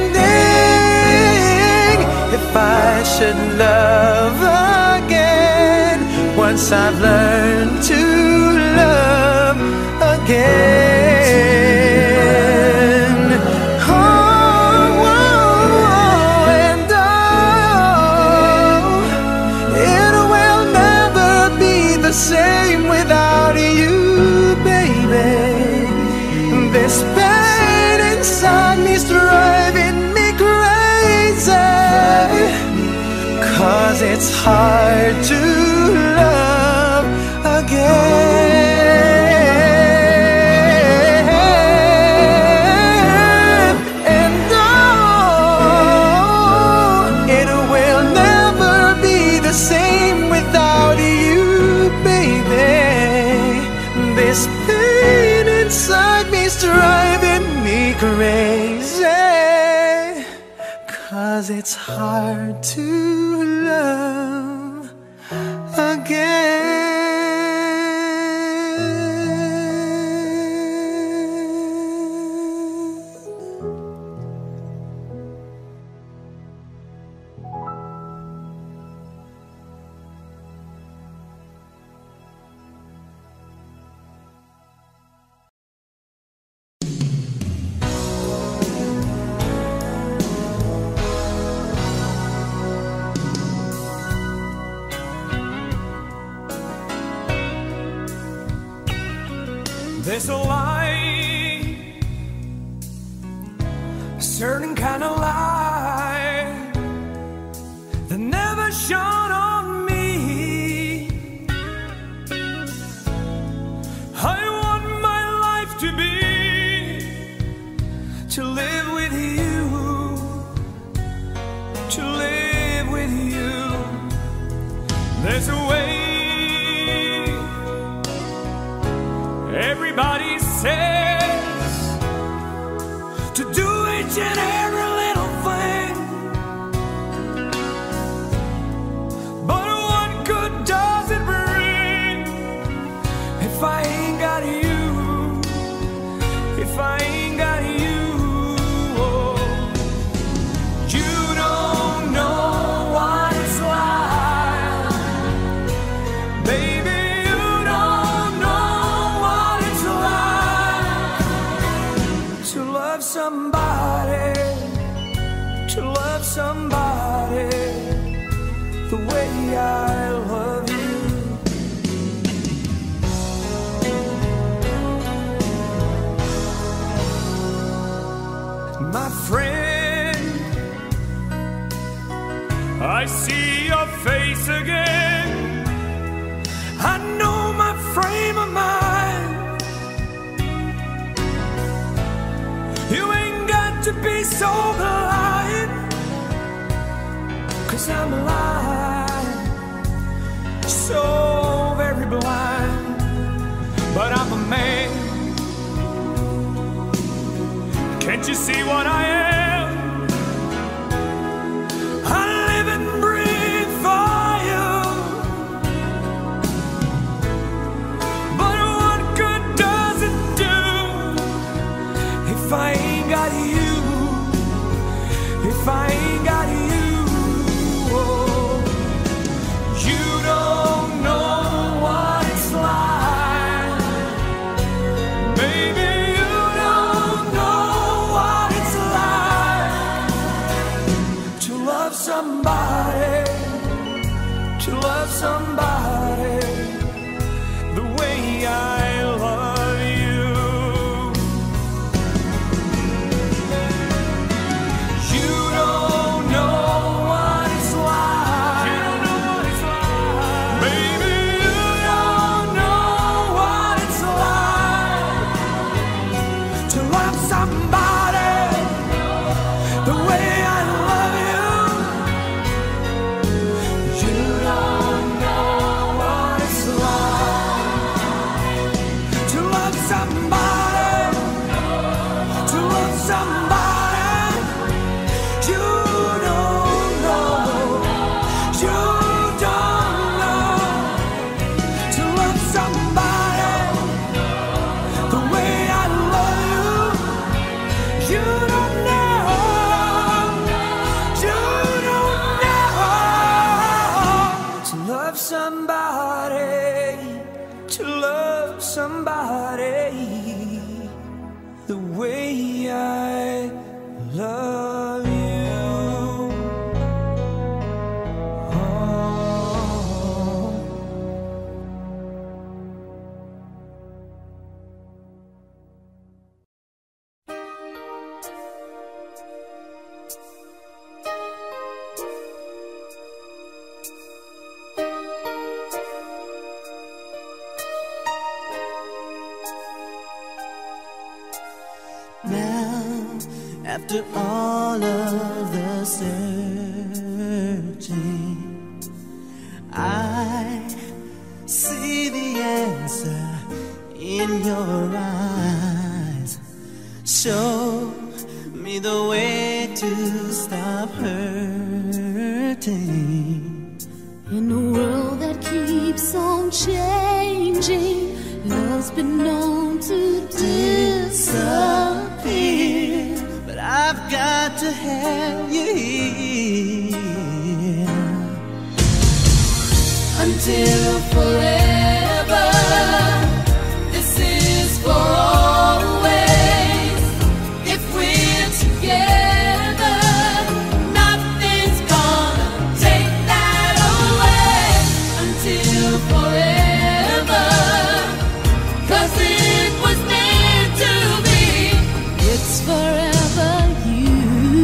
ending. If I should love again, once I've learned to love again. Oh, oh, and oh, it will never be the same without you, baby. This pain inside me's driving me crazy, 'cause it's hard to love again. And oh, it will never be the same without you, baby. This pain inside me's driving me crazy, 'cause it's hard to love again. There's a light, a certain kind of light that never shone on me. I want my life to be, to live with you, to live with you. There's a way. Everybody says to do each and every little thing, but what good does it bring if I ain't got you, if I ain't got you? Oh, you don't know what it's like, baby. Somebody, to love somebody the way I love you. My friend, I see your face again. I know my frame of mind. You ain't got to be so blind, 'cause I'm blind, so very blind. But I'm a man. Can't you see what I am? I live and breathe for you. But what good does it do if I ain't got you, if I ain't got you? Oh, you don't know what it's like, baby. You don't know what it's like to love somebody, to love somebody the way I love you. somebody the way I love you. You don't know what it's like to love somebody, to love somebody. You don't know, you don't know to love somebody the way I love you. You don't know, you don't know to love somebody, to love somebody the way I love you. Oh. Now, after all of the searching, I see the answer in your eyes. Show me the way to stop hurting. In a world that keeps on changing, love's been known to disappear. But I've got to have you here until forever. This is for always. If we're together, nothing's gonna take that away. Until forever, 'cause it was meant to be. It's forever you.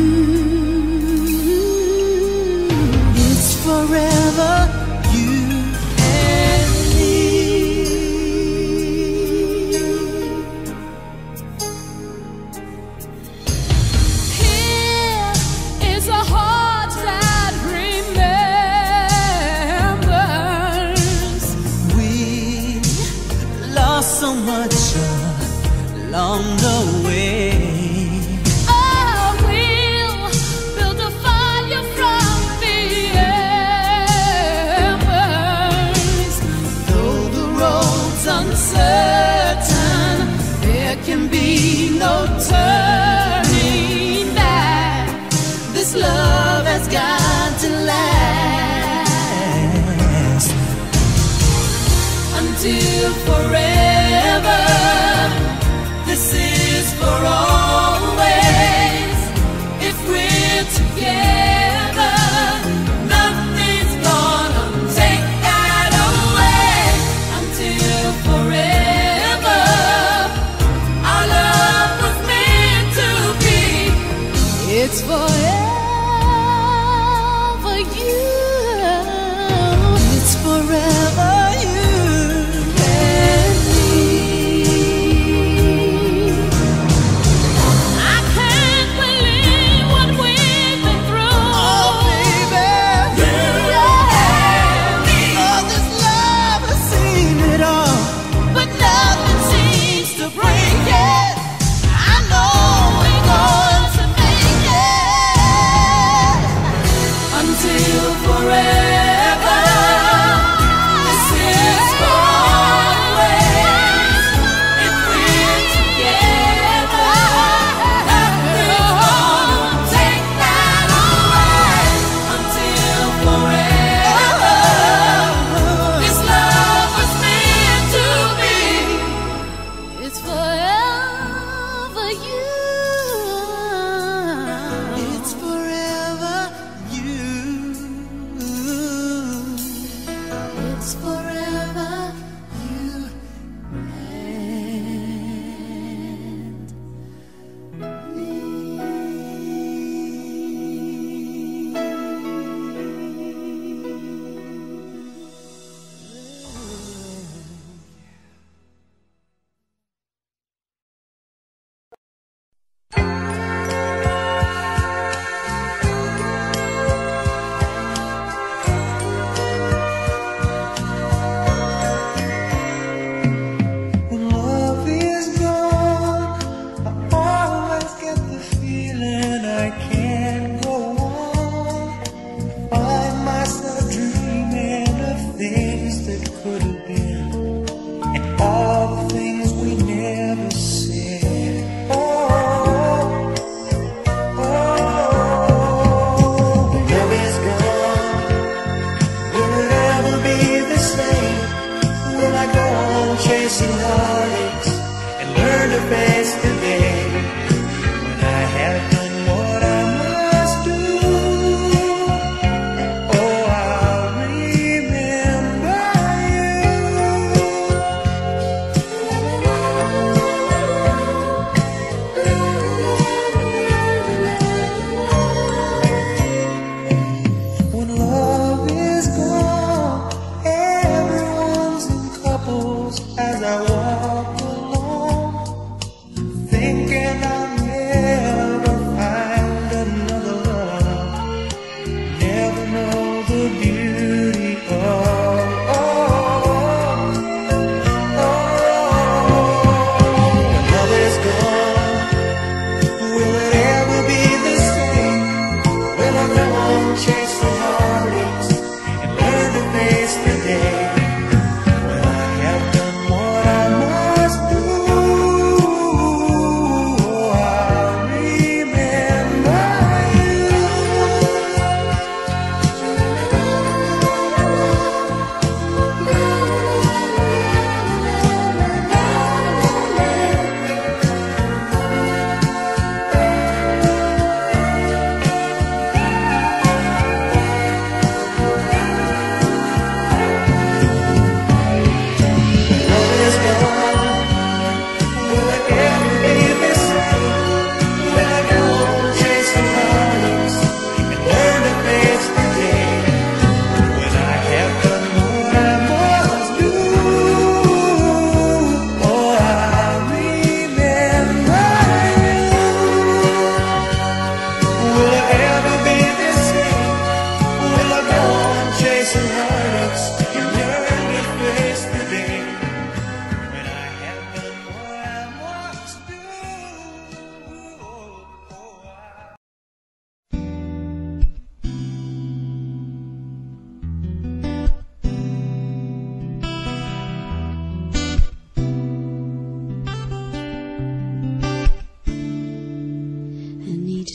It's forever you and me. Here is a heart that remembers. We lost so much along the way. I will build a fire from the embers. Though the road's uncertain, There can be no turning back. this love has got to last Until forever, this is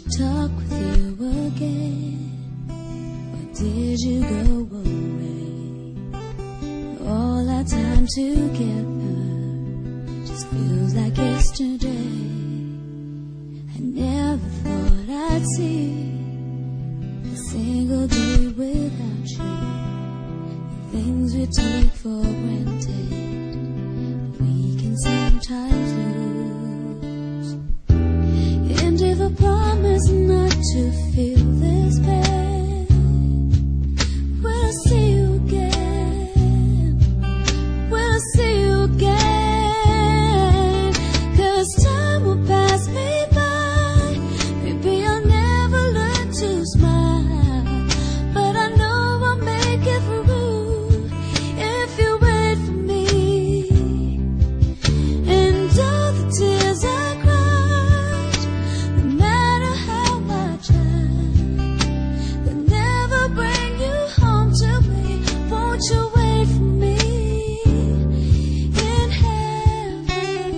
talk with you again? Or did you go away? All our time together just feels like yesterday. I never thought I'd see a single day without you. The things we take for granted, we can sometimes lose. And if I promise not to feel this pain, will I see you again? Will I see you again? 'Cause time will pass me by. Maybe I'll never learn to smile, but I know I'll make it through if you wait for me. And all the tears I cried, no matter how I tried, they'll never bring you home to me. Won't you wait for me in heaven?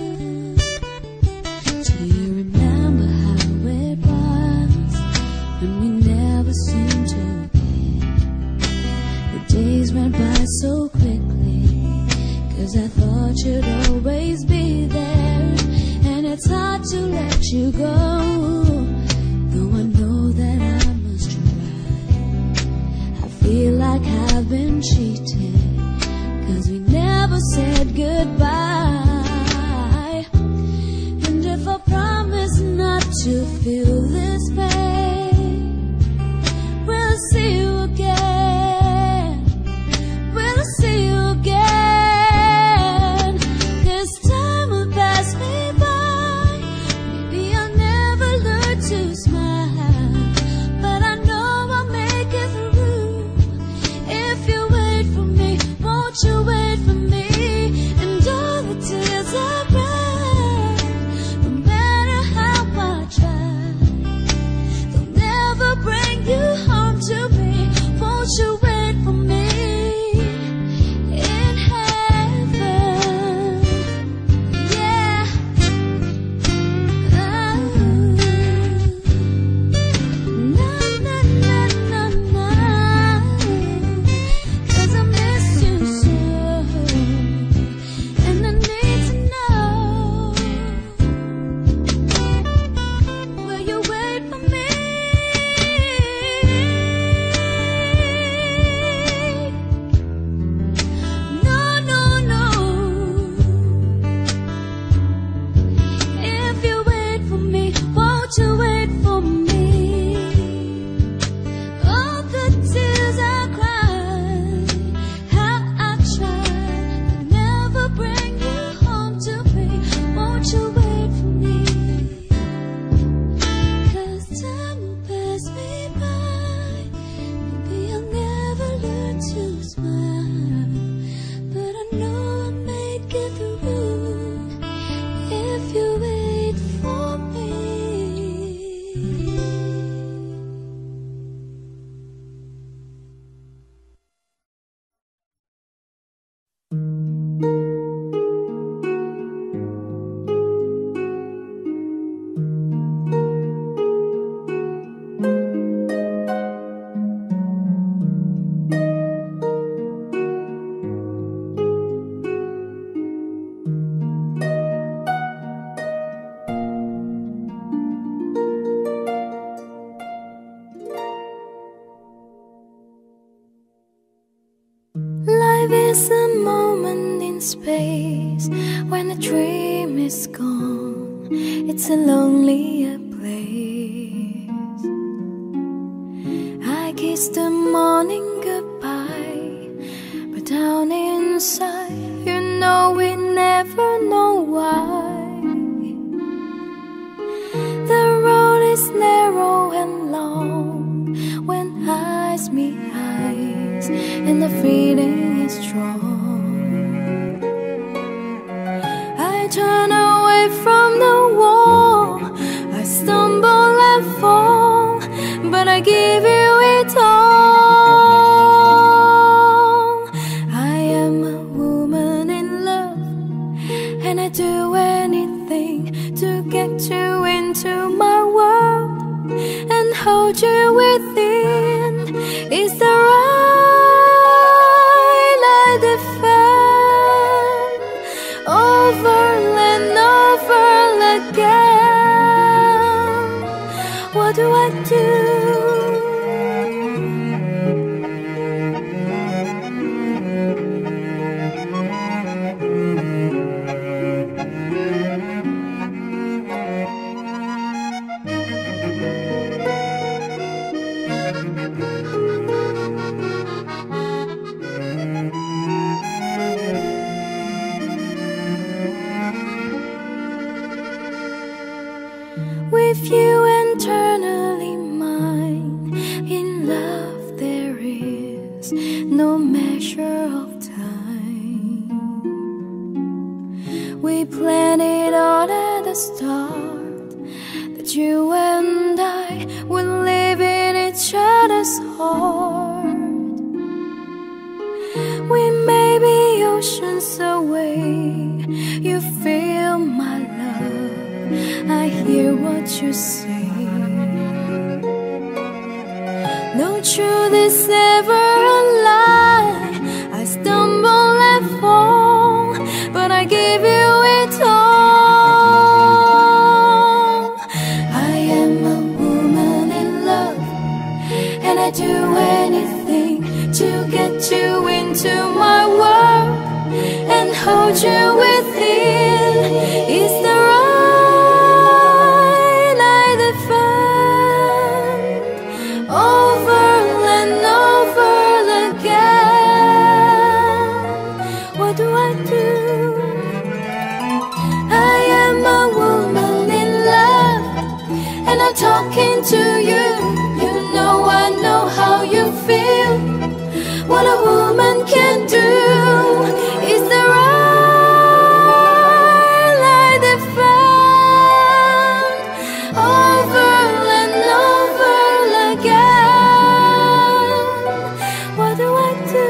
Do you remember how it was when we never seemed to care? The days went by so quickly, 'cause I thought you'd always be there. And it's hard to let you go, though I know that I must try. I feel like I've been cheated, 'cause we never said goodbye. And if I promise not to feel this pain, will I see you again? Will I see you again? 'Cause time will pass me by. Maybe I'll never learn to smile, but I know I'll make it through if you wait for me. Won't you wait for me? And all the tears I cried, no matter how I tried, they'll never bring you home to me. Won't you wait for me in heaven? Yeah. Oh. Na na na na na. 'Cause I miss you so, and I need to know, will you wait for me? No, no, no. If you wait for me, won't you wait for me? All the tears I cried, how I tried, they'll never bring you home to me. Won't you wait for me? 'Cause time will pass me by. Maybe I'll never learn to smile, but I know I'll make it through if you wait for me. Life is a moment in space when a dream is gone. It's a lonelier place. I kiss the morning goodbye, but down inside, you know we never know why. The road is narrow and long when eyes meet eyes, and the feeling is strong. I turn away from the wall, I stumble and fall, but I give you it all. I am a woman in love, and I do anything to get you into my world. hold you within is the right light that found over and over again. What do I do? With you eternally mine, in love there is no measure of time. We planned it all at the start, that you and I would live in each other's heart. We may be oceans away, you feel my love, I hear what you say. No truth is ever a lie. I stumble and fall, but I give you it all. I am a woman in love, and I do anything to get you into my world and hold you within. Is the talking to you, you know I know how you feel. What a woman can do is the right light that found over and over again. What do I do?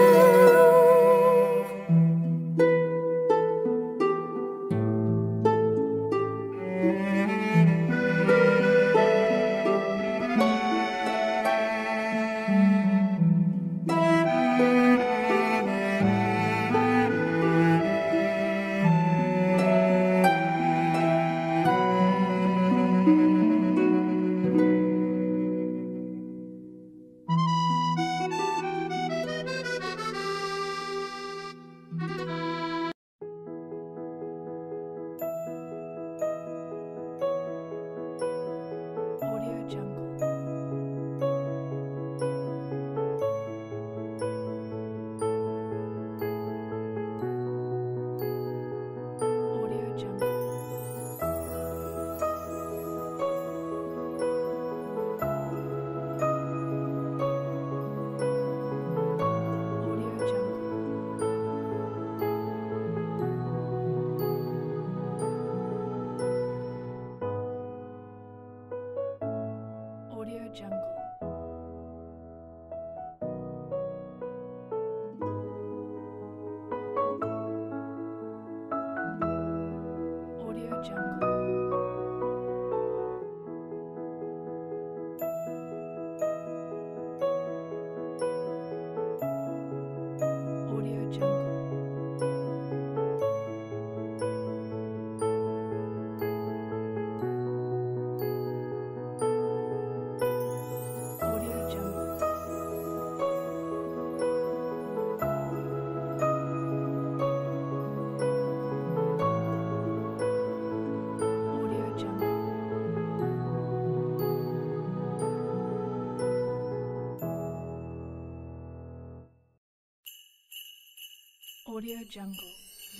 Audio Jungle.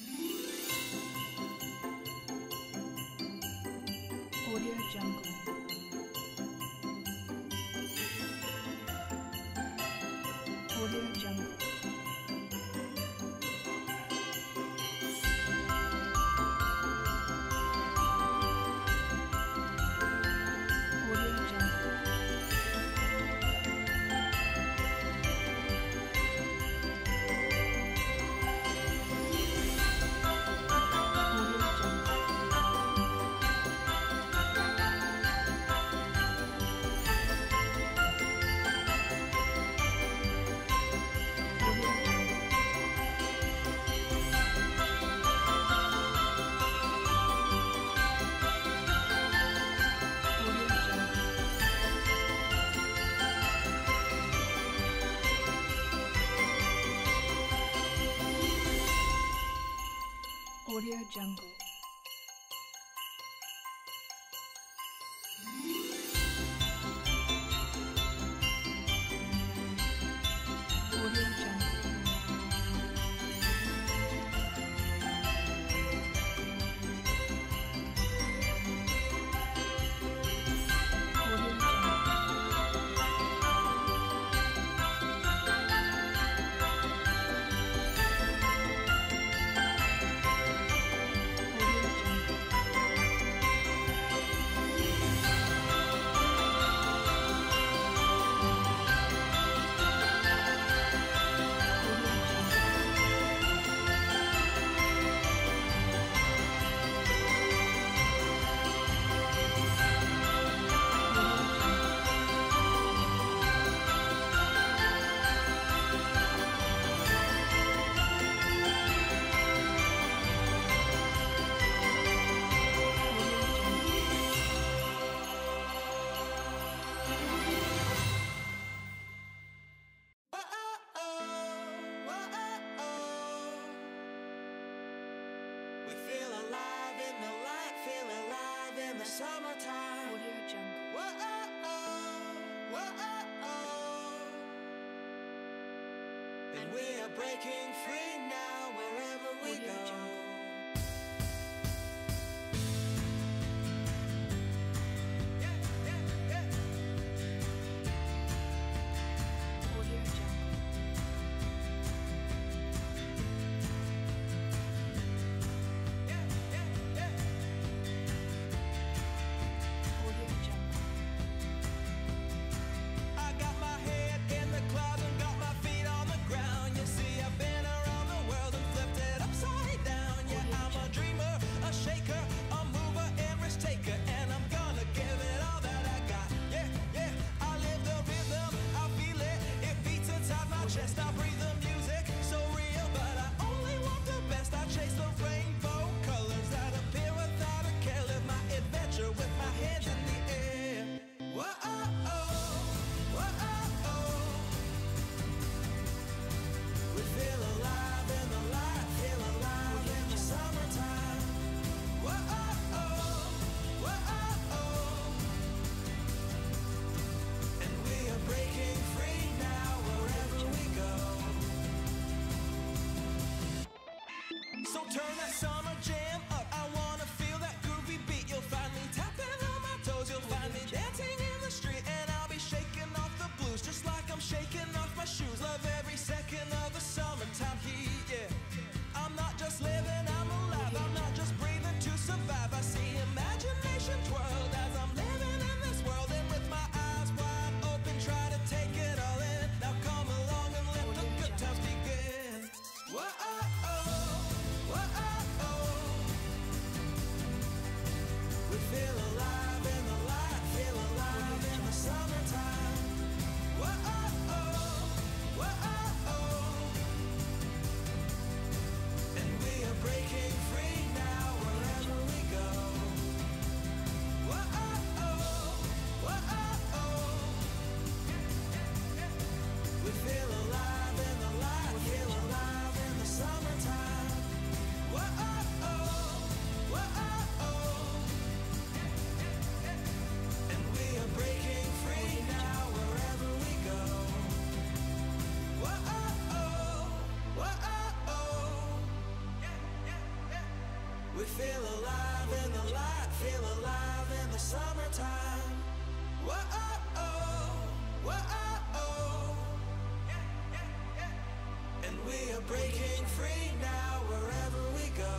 Audio Jungle. Audio Jungle. Audio Jungle. Audio Jungle. Summertime. Audio Jungle. Whoa-oh-oh, whoa-oh-oh. And we are breaking free now wherever we Audio go. Jungle. Yeah, yeah, yeah. Audio Jungle. Yeah, yeah, yeah. Audio Jungle. I got my head in the clouds and got my feet on the ground. You see, I've been around the world and flipped it upside down. Yeah, I'm a dreamer, a shaker, a mover, and risk taker, and I'm gonna give it all that I got. Yeah, yeah, I live the rhythm, I feel it, it beats inside my chest. I breathe the music, so real, but I only want the best. I chase the rainbow colors that appear without a care. Live my adventure with my hands in the air. Whoa-oh-oh, whoa-oh-oh. We feel alive in the light, feel alive in the summertime. Whoa-oh-oh, whoa-oh-oh. And we are breaking free now wherever we go. So turn that summer jam up. I wanna feel that groovy beat. You'll find me tapping on my toes. You'll find me dancing in the street, and I'll be shaking off the blues just like I'm shaking off my shoes. Love every second of the summertime heat. Yeah, I'm not just living, I'm alive. I'm not just breathing to survive. I see imagination twirled as I'm living in this world, and with my eyes wide open, try to take it all in. Now come along and let the good times begin. Whoa-oh-oh, whoa-oh-oh. We feel alive in the light, feel alive in the summertime. Whoa-oh-oh, whoa-oh-oh. And we are breaking free now wherever we go. Whoa-oh-oh, whoa-oh-oh. We feel alive in the light, feel alive in the summertime. Whoa-oh-oh, whoa-oh-oh. And we are breaking free now wherever we go. Whoa-oh-oh, whoa-oh-oh. We feel alive in the light, feel alive in the summertime. Whoa-oh-oh, whoa-oh-oh. And we are breaking free now wherever we go.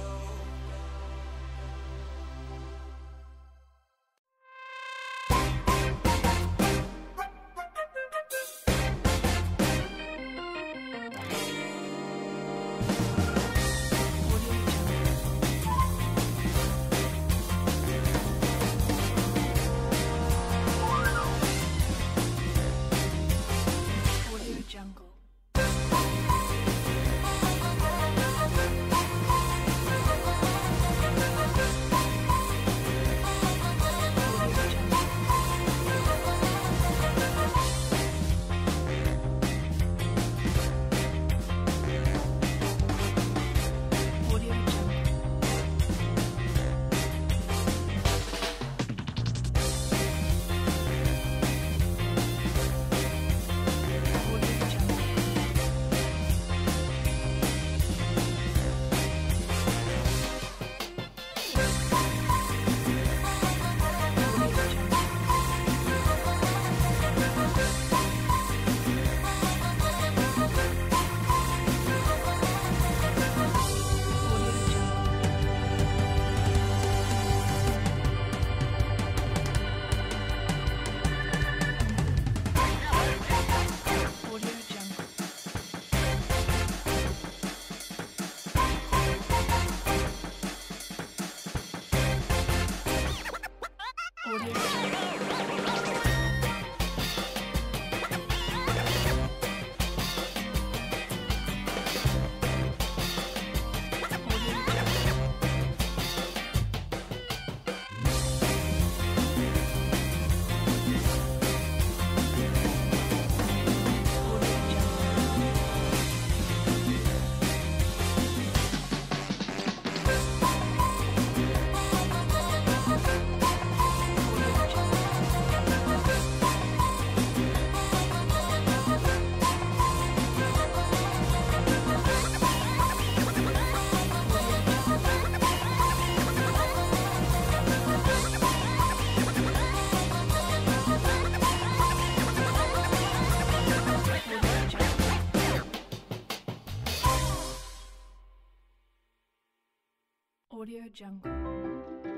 Audio Jungle.